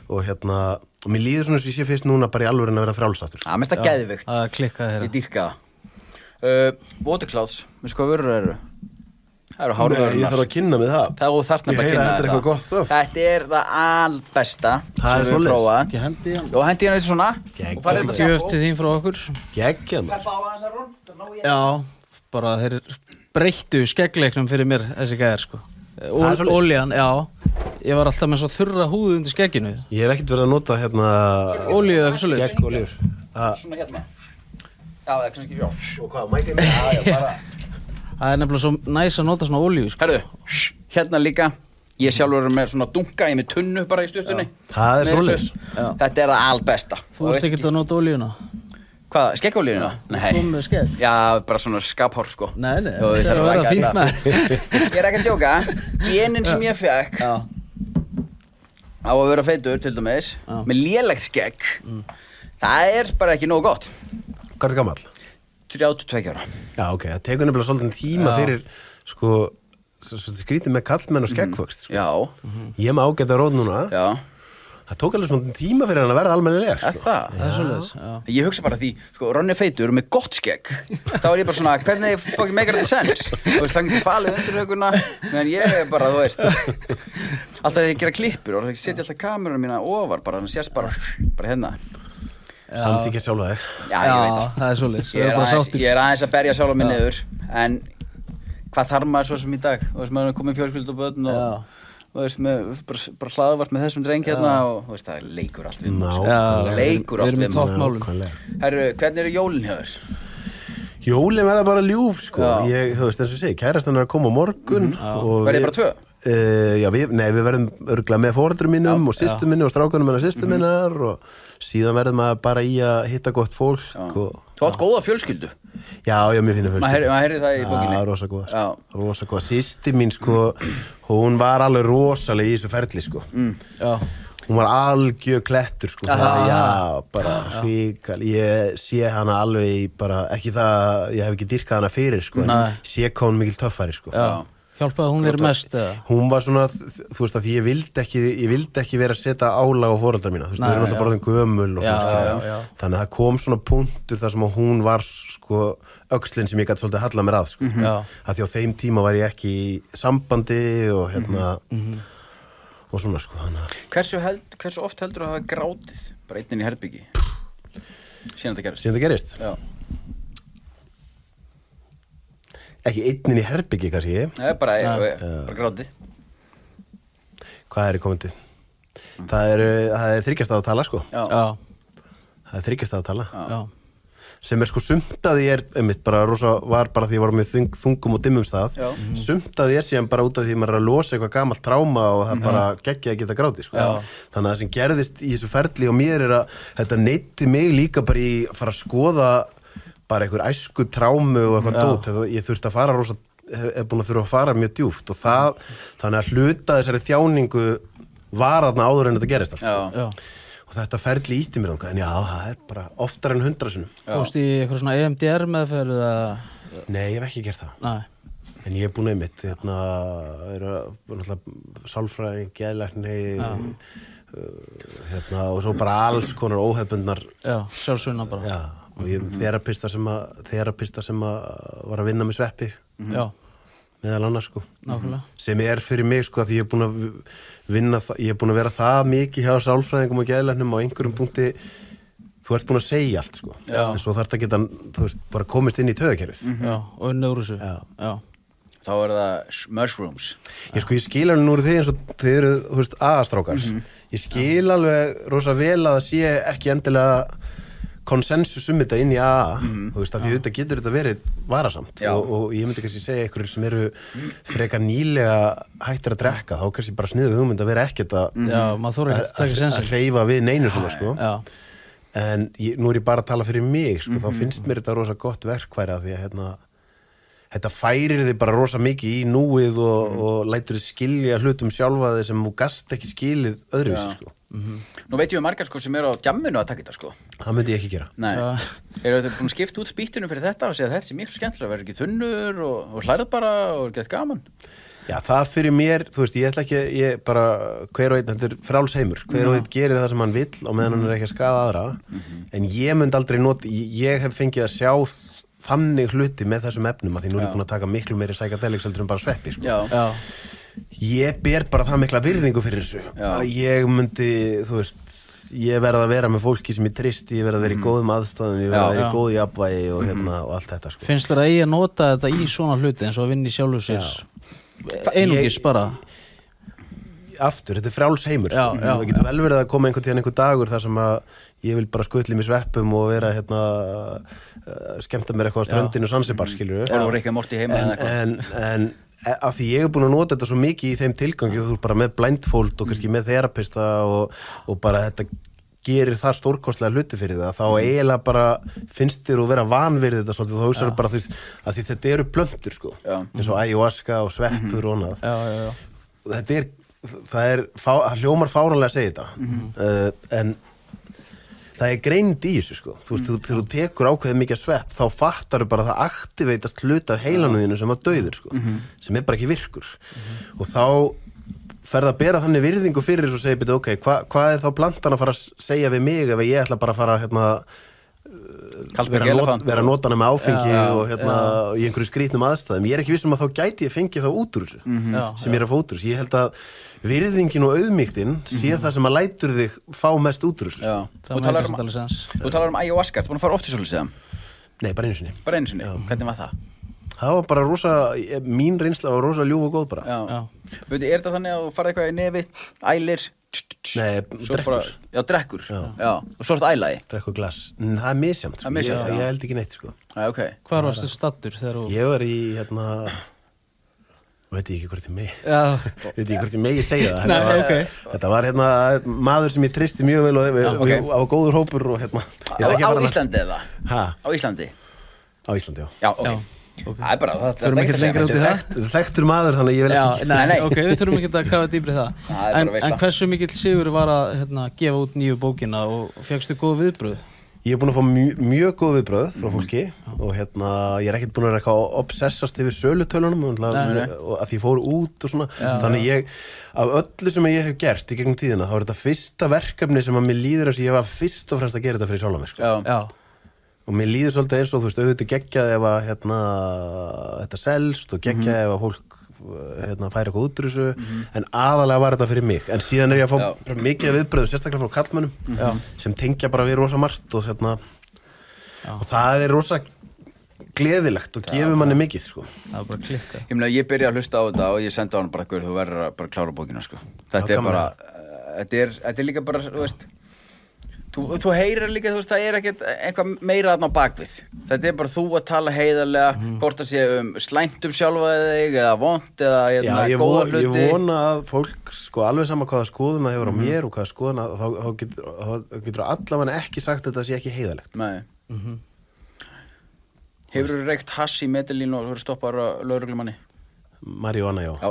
mér líður svona eins og ég sé fyrst núna bara í alvörunni að vera frjálsaftur. Það mest að geðvikt. Það klikkaði hérna. Ég dýrka það. Waterclouds, veistu hvað vörur eru? Það eru hárvörurnar. Ég þarf að kynna mig það. Það er þarna bara að kynna þetta er eitthvað gott stöf. Þetta er það albesta það er svoleiðis. Ekki hendi hann. Jó, hendi hann eitthvað svona. Og farið þetta gjöf til þín frá okkur. Geggjað. Peppa á aðeins að rún. Já, bara þeir breyttu skeggleiknum fyrir mér þessi gæðir sko. Olían, já. Ég var alltaf með svo þurra húðu undir skegginu. Ég hef ekkert verið að nota olíu eða eitthvað svoleiðis. Skeggolíur. Svona hérna. Já, það kannski já. Og hvað, mækið mér? Já, bara. Það nefnilega svo næs að nota svona olíu sko. Herðu, hérna líka. Ég sjálfur með svona dunga, ég með tunnu bara í stuttunni. Það svoleiðis. Þetta það albesta. Þú veist ekki að nota olíuna? Hvað, skeggolíuna? Nei. Komum með skegg? Já, bara svona skaphár sko. Nei, það það var fínt með. Ég ekki að djóka. Genin sem ég fekk á að vera feitur til dæmis með lélegt skegg. Það bara ekki nógu gott. Hvað gamall? 32 ára. Já, ok, það tekur nefnilega svolítið tíma fyrir sko, skrítið með kallmenn og skeggvöxt sko. Já. Ég með ágæta rót núna. Já. Það tók alveg svona tíma fyrir hann að verða almennilega sko. Það er svoleiðis, já. Ég hugsa bara því, sko, Ronny feitur með gott skegg. Þá ég bara svona, hvernig fucking make it sense? Þú veist, það getur falið undir höguna, meðan ég bara, þú veist. Alltaf þegar ég gera klippur og það setja alltaf kameruna mína ofar, bara þannig sést bara hérna. Samþykja sjálfa þig. Já, ég veit það. Það er svoleiðis. Ég aðeins að berja sjálfa mig niður, en hvað þarf maður svo sem í dag? Þú veist, maður er komið fjölskyldu og börn og þú veist, bara hlaðvart með þessum dreng hérna og þú veist, það leikur allt við maður. Leikur allt við Við erum í toppmálum. Herru, hvernig eru jólin hjá þér? Jólin verða bara ljúf, sko. Ég, þú veist, eins og segi, kærastan að koma á morgun. Verðið bara 2? Já, við verðum örgulega með foreldrum mínum og systur minni og strákunum hennar systur minnar og síðan verðum maður bara í að hitta gott fólk. Þú átt góða fjölskyldu? Já, mér finnir fjölskyldu. Maður heyri það í bókinni. Já, rosa góða, sko. Rosa góða. Systir mín, sko, hún var alveg rosalega í þessu ferli, sko. Já. Hún var algjör klettur, sko. Já, bara hríkal. Ég sé hana alveg í bara, ekki það, ég hef ekki dýrkað hana fyrir, sko. En sé hvað hún mikil töffari, sko. Já. Hjálpaði hún þér mest eða? Hún var svona, þú veist að því ég vildi ekki vera að setja álag á foreldra mína, þú veist, þau eru alltaf bara þeim gömul og svona, þannig að það kom svona punktur þar sem að hún var, sko, öxlin sem ég gæti svolítið halla mér að, sko, að því á þeim tíma var ég ekki í sambandi og hérna, og svona, sko, þannig að. Hversu oft heldur þú að hafa grátið, bara einn inn í herbyggi, síðan þetta gerist? Síðan þetta gerist? Já. Ekki einnin í herbyggi, kannski. Nei, bara grátið. Hvað í komandi? Það er 3 stafa tala, sko. Já. Það er 3 stafa tala. Já. Sem sko sumtaði einmitt bara var bara því ég var með þungum og dimmum stað. Sumtaði síðan bara út af því maður er að losa eitthvað gamalt tráma og það bara geggja að geta grátið, sko. Þannig að það sem gerðist í þessu ferli og mér er að þetta neytti mig líka bara í að fara að skoða bara einhver æsku trámu og eitthvað dót. Ég þurfti að fara búin að þurfa að fara mjög djúpt og þannig að hluta þessari þjáningu var þarna áður en þetta gerist allt. Já. Og þetta ferli ítti mér en já, það bara oftar en 100 sinnum. Fórstu í eitthvað svona EMDR meðferð eða? Nei, ég hef ekki gert það. Nei. En ég búin einmitt, náttúrulega sálfræðing, geðlækni, og svo bara alls konar óhefbundnar. Já, sjálfsvinna bara. Já. Og ég þerapista sem var að vinna með sveppi meðal annars, sko. Nákvæmlega. Sem fyrir mig, sko, að ég er búin að vinna ég er búin að vera það mikið hjá sálfræðingum og geðlæknum á einhverjum punkti þú ert búin að segja allt, sko. En svo þarf það geta, þú veist, bara komist inn í taugakerfið. Já, og unnið úr þessu. Já. Þá það mushrooms. Ég skil alveg nú úr því eins og þið eru, þú veist, aðastrákar. Ég skil alveg rosa vel að það sé ekki endilega konsensus þetta inn í AA, þú veist, að því þetta getur þetta verið varasamt og ég myndi kannski segja einhverjir sem eru frekar nýlega hættir að drekka, þá kannski bara sniðu hugmynd að vera ekkert að hreyfa við neinu svona, sko. En nú er ég bara að tala fyrir mig, sko, þá finnst mér þetta rosa gott verkfæri af því að þetta færir þig bara rosa mikið í núið og lætur þig skilja hlutum sjálfa þig sem þú gast ekki skilið öðruvísi, sko. Nú veit ég margar, sko, sem eru á djamminu að taka þetta, sko. Það myndi ég ekki gera. Nei. Eru þetta búin að skipta út spýttunum fyrir þetta og segja að þetta sé miklu skemmtilega, verður ekki þunnur og hlærið bara og er gett gaman? Já, það fyrir mér, þú veist, ég ætla ekki, ég bara, hver og einn, þetta er frjálsheimur, hver og einn gerir það sem hann vill og meðan hann er ekki að skaða aðra, en ég myndi aldrei ég hef fengið að sjá þannig hluti með þessum efnum að því nú er ég búin að taka miklu meiri psychedelics heldur en bara sveppi, sko. Já. Ég ber bara það mikla virðingu fyrir þessu að ég myndi, þú veist, ég verð að vera með fólki sem ég treysti, ég verð að vera í góðum aðstæðum, ég verð að vera í góð jafnvægi og og allt þetta sko. Finnst þér að eigi að nota þetta í svona hluti eins og að vinna í sjálfu sér einungis bara aftur, þetta frjáls heimur sko. Það getur vel verið að koma einhver dagur þar sem að ég vil bara skutla í mig sveppum og vera skemmta mér eitthvað á ströndinu og Sansibar, skilur Það voru ekki að morti heima en af því ég búin að nota þetta svo mikið í þeim tilgangi, þú ert bara með blindfold og kannski með þerapista og bara þetta gerir það stórkostlega hluti fyrir það, þá eiginlega bara finnst þér að vera vanvirðið þetta svolítið, þá hugsaðu bara að því þetta eru plöntur sko, eins og ayahuasca og sveppur og annað. Það hljómar fáránlega að segja þetta, en það greind í þessu sko, þú veist, þegar þú tekur ákveðið mikið svepp, þá fattar þú bara að það aktiveitast hluta af heilanum þínu sem var dauður sko, sem bara ekki virkur og þá ferð að bera þannig virðingu fyrir þessu og segja, ok, hvað þá plantan að fara að segja við mig ef ég ætla bara að fara vera að nota hana með áfengi og í einhverju skrýtnum aðstæðum. Ég ekki viss að þá gæti ég fengið þá út úr þessu sem ég að fá út úr þessu. Ég held að virðingin og auðmýktin sé það sem að lætur þig fá mest út úr þessu. Þú talar ayahuasca, þú búin að fara oft í svolítið síðan? Nei, bara einu sinni. Hvernig var það? Það var bara mín reynsla var rosa ljúf og góð bara. Veitu, þetta þannig að þú farið eitthvað í nefið, ælir? Nei, drekkur. Drekkur. Og svo er þetta ælaði? Drekkur glas. Það misjamt. Ég held ekki neitt, sko. Hvar varstu staddur þegar þú... Ég var í, veit ég ekki hvort ég megi segja það. Þetta var maður sem ég treysti mjög vel og á góður hópur og Á Íslandi eða? Á Íslandi? Á Íslandi, já. Já, ok. Það bara, þurfum ekki lengra út í það. Þekktur maður, þannig að ég vil ekki. Nei, ok, við þurfum ekki að kafa dýpri það. En hversu mikill sigur var að gefa út nýju bókina og fékkstu góð viðbröð? Ég búin að fá mjög góð viðbröð frá fólki og ég ekkert búin að vera eitthvað obsessast yfir sölutölunum og að því ég fór út og svona. Þannig af öllu sem ég hef gert í gegnum tíðina, þá er þetta fyrsta verkefni sem að mér líður að ég var fyrst og fremst að gera þetta fyrir sjálfa mig, sko. Og mér líður svolítið eins og þú veist, auðvitað geggjað ef að þetta selst og geggjað ef að fólk færi eitthvað út úr þessu, en aðalega var þetta fyrir mig. En síðan ég að fá mikið viðbröðu, sérstaklega frá karlmönnum sem tengja bara við rosa margt og og það er rosa gleðilegt og gefur manni mikið, sko. Það var bara klikka. Ég byrja að hlusta á þetta og ég sendi á hann bara, þú verður að bara klára bókina, sko. Þetta er bara, þetta er líka bara, þú veist, Þú heyrir líka, þú veist, það er ekkert eitthvað meira þarna á bakvið. Þetta er bara þú að tala heiðarlega, hvort það sé slæmt sjálfa þig eða vont eða góða hluti. Ég vona að fólk, sko, alveg sama hvaða skoðun það hefur á mér og hvaða skoðun þá getur allavega ekki sagt að þetta sé ekki heiðarlegt. Nei. Hefurðu reykt hass í Medellín og þú stoppar á lögreglumanni? Marihuana, já.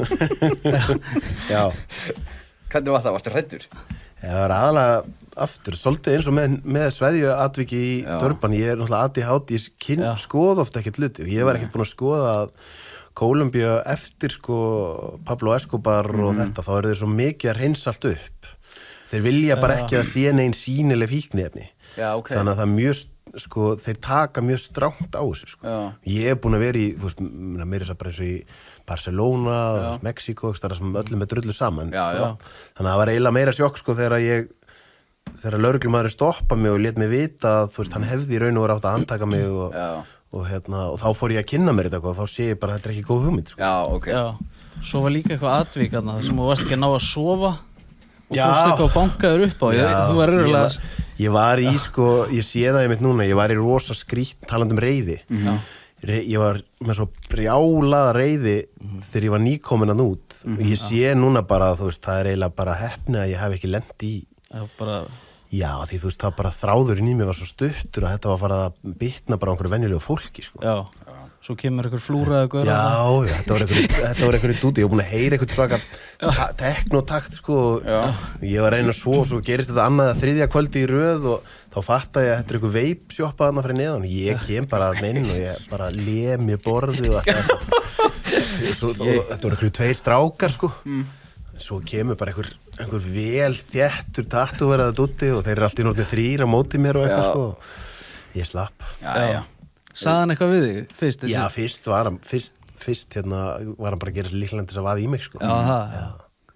Já. Hvernig var það? Varstu hræddur? Það var aðalega aftur, svolítið eins og með sveðju atviki í Durban. Ég er náttúrulega ADHD, ég skoða ofta ekkert hluti og ég var ekkert búin að skoða að Kólumbía eftir Pablo Escobar og þetta, þá eru þeir svo mikið að reynsa allt upp. Þeir vilja bara ekki að sé neinn sýnileg fíkniefni. Þannig að það er mjög, þeir taka mjög strangt á þessu, Ég er búin að vera í, þú veist, meira þess að bara eins og í Barcelona, Mexíkó, þar sem öllum er drullu saman. Þannig að það var eiginlega meira sjokk, þegar lögreglumaðurinn stoppa mig og lét mig vita að, þú veist, hann hefði í raun og verið átt að handtaka mig og þá fór ég að kynna mér þetta og þá sé ég bara að þetta er ekki góð hugmynd, Svo var líka eitthvað atvik þarna þar sem þú varst ekki að ná að sofa og fórst eitthvað bankaður upp á. Þú var rauðurlega... Ég var í, ég sé það einmitt núna, ég var í rosa skrýtt talandi reiði. Ég var með svo brjálaða reiði þegar ég var nýkomin að út. Ég sé núna bara, þú veist, það er eiginlega bara heppni að ég hef ekki lent í. Já, því þú veist, það bara þráðurinn í mig var svo stuttur að þetta var að fara að bitna bara á einhverju venjulegu fólki, Svo kemur einhver flúraði gaur. Já, þetta var einhverju dúti. Ég var búin að heyra einhvern svaka teknotakt, Ég var að reyna svo gerist þetta annað að þriðja kvöldi í röð og þá fattaði ég að þetta er einhver veipsjoppa þarna fyrir neðan. Ég kem bara að inn og ég bara lemi borðið og allt þetta. Þetta voru einhverju 2 strákar, Svo kemur bara einhver vel þéttur tattúveraða dúti og þeir eru alltaf í 3 á móti mér og eitthvað, Ég slapp. Sagði hann eitthvað við þig fyrst? Já, fyrst var hann bara að gera svo líklega til þess að vaða í mig,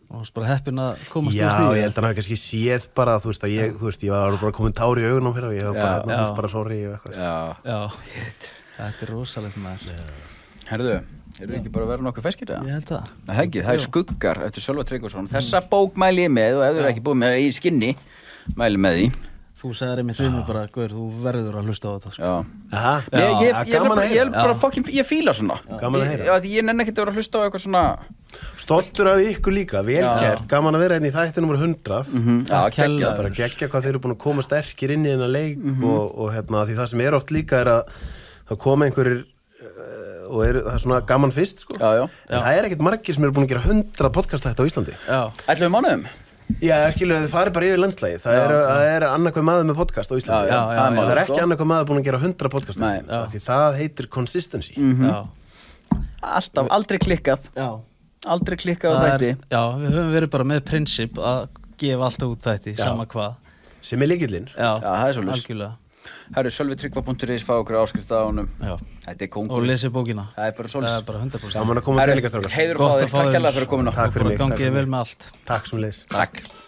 og varst bara heppin að komast Já, úr því. ég held að hann hafi kannski séð bara, þú veist, ég var bara komin tár í augunum fyrir, ég hef bara, þú veist, bara sorry og eitthvað. Já, Þetta er rosalegt maður. herðu, erum við ekki bara að vera nokkuð feskir það? Ég held það. Það ekki, það er Skuggar eftir Sölva Tryggvason. Þessa bók mæli ég með og ef þú er ekki búið með í skinni, mæli með því. Þú sagðir einmitt við mig bara, Guður, þú verður að hlusta á þetta, sko. Já. Aha, Ég fíla svona. Gaman að heyra. Ég nenni ekkert að vera að hlusta á eitthvað svona. Stoltur af ykkur líka, vel gert, gaman að vera hérna í þætti nummer 100. Já, kella. Bara geggja hvað þeir eru búin að koma sterkir inn í þennan leik og hérna, því það sem er oft líka er að það koma einhverjir og það er svona gaman fyrst, sko. Já. En það er ekkert margir sem eru búin að gera 100 podcastætti á Íslandi. Já. 11 mánuðum? Já, skilur, þið farið bara yfir landslægi. Það er annarkvað maður með podcast á Íslandi. Já, það er ekki annarkvað maður búin að gera 100 podcast. Nei. Því það heitir consistency. Já. Alltaf, aldrei klikkað. Já. Aldrei klikkað á þætti. Já, við höfum verið bara með prinsip að gefa alltaf út þætti, sama hvað. Sem er lykillinn. Já, það er svoleiðis. algjörlega. Herru, sölvitryggva.is, fá okkur áskrift á honum. Já. Þetta er kóngur. Og lesið bókina. Það er bara Það svoleiðis. er bara 100%. Gaman að koma til ykkar, strákar. Heiður og fá þér. Takk hérlega fyrir að koma. Takk fyrir mig. Gangið vel með allt. Takk sem leiðis. Takk.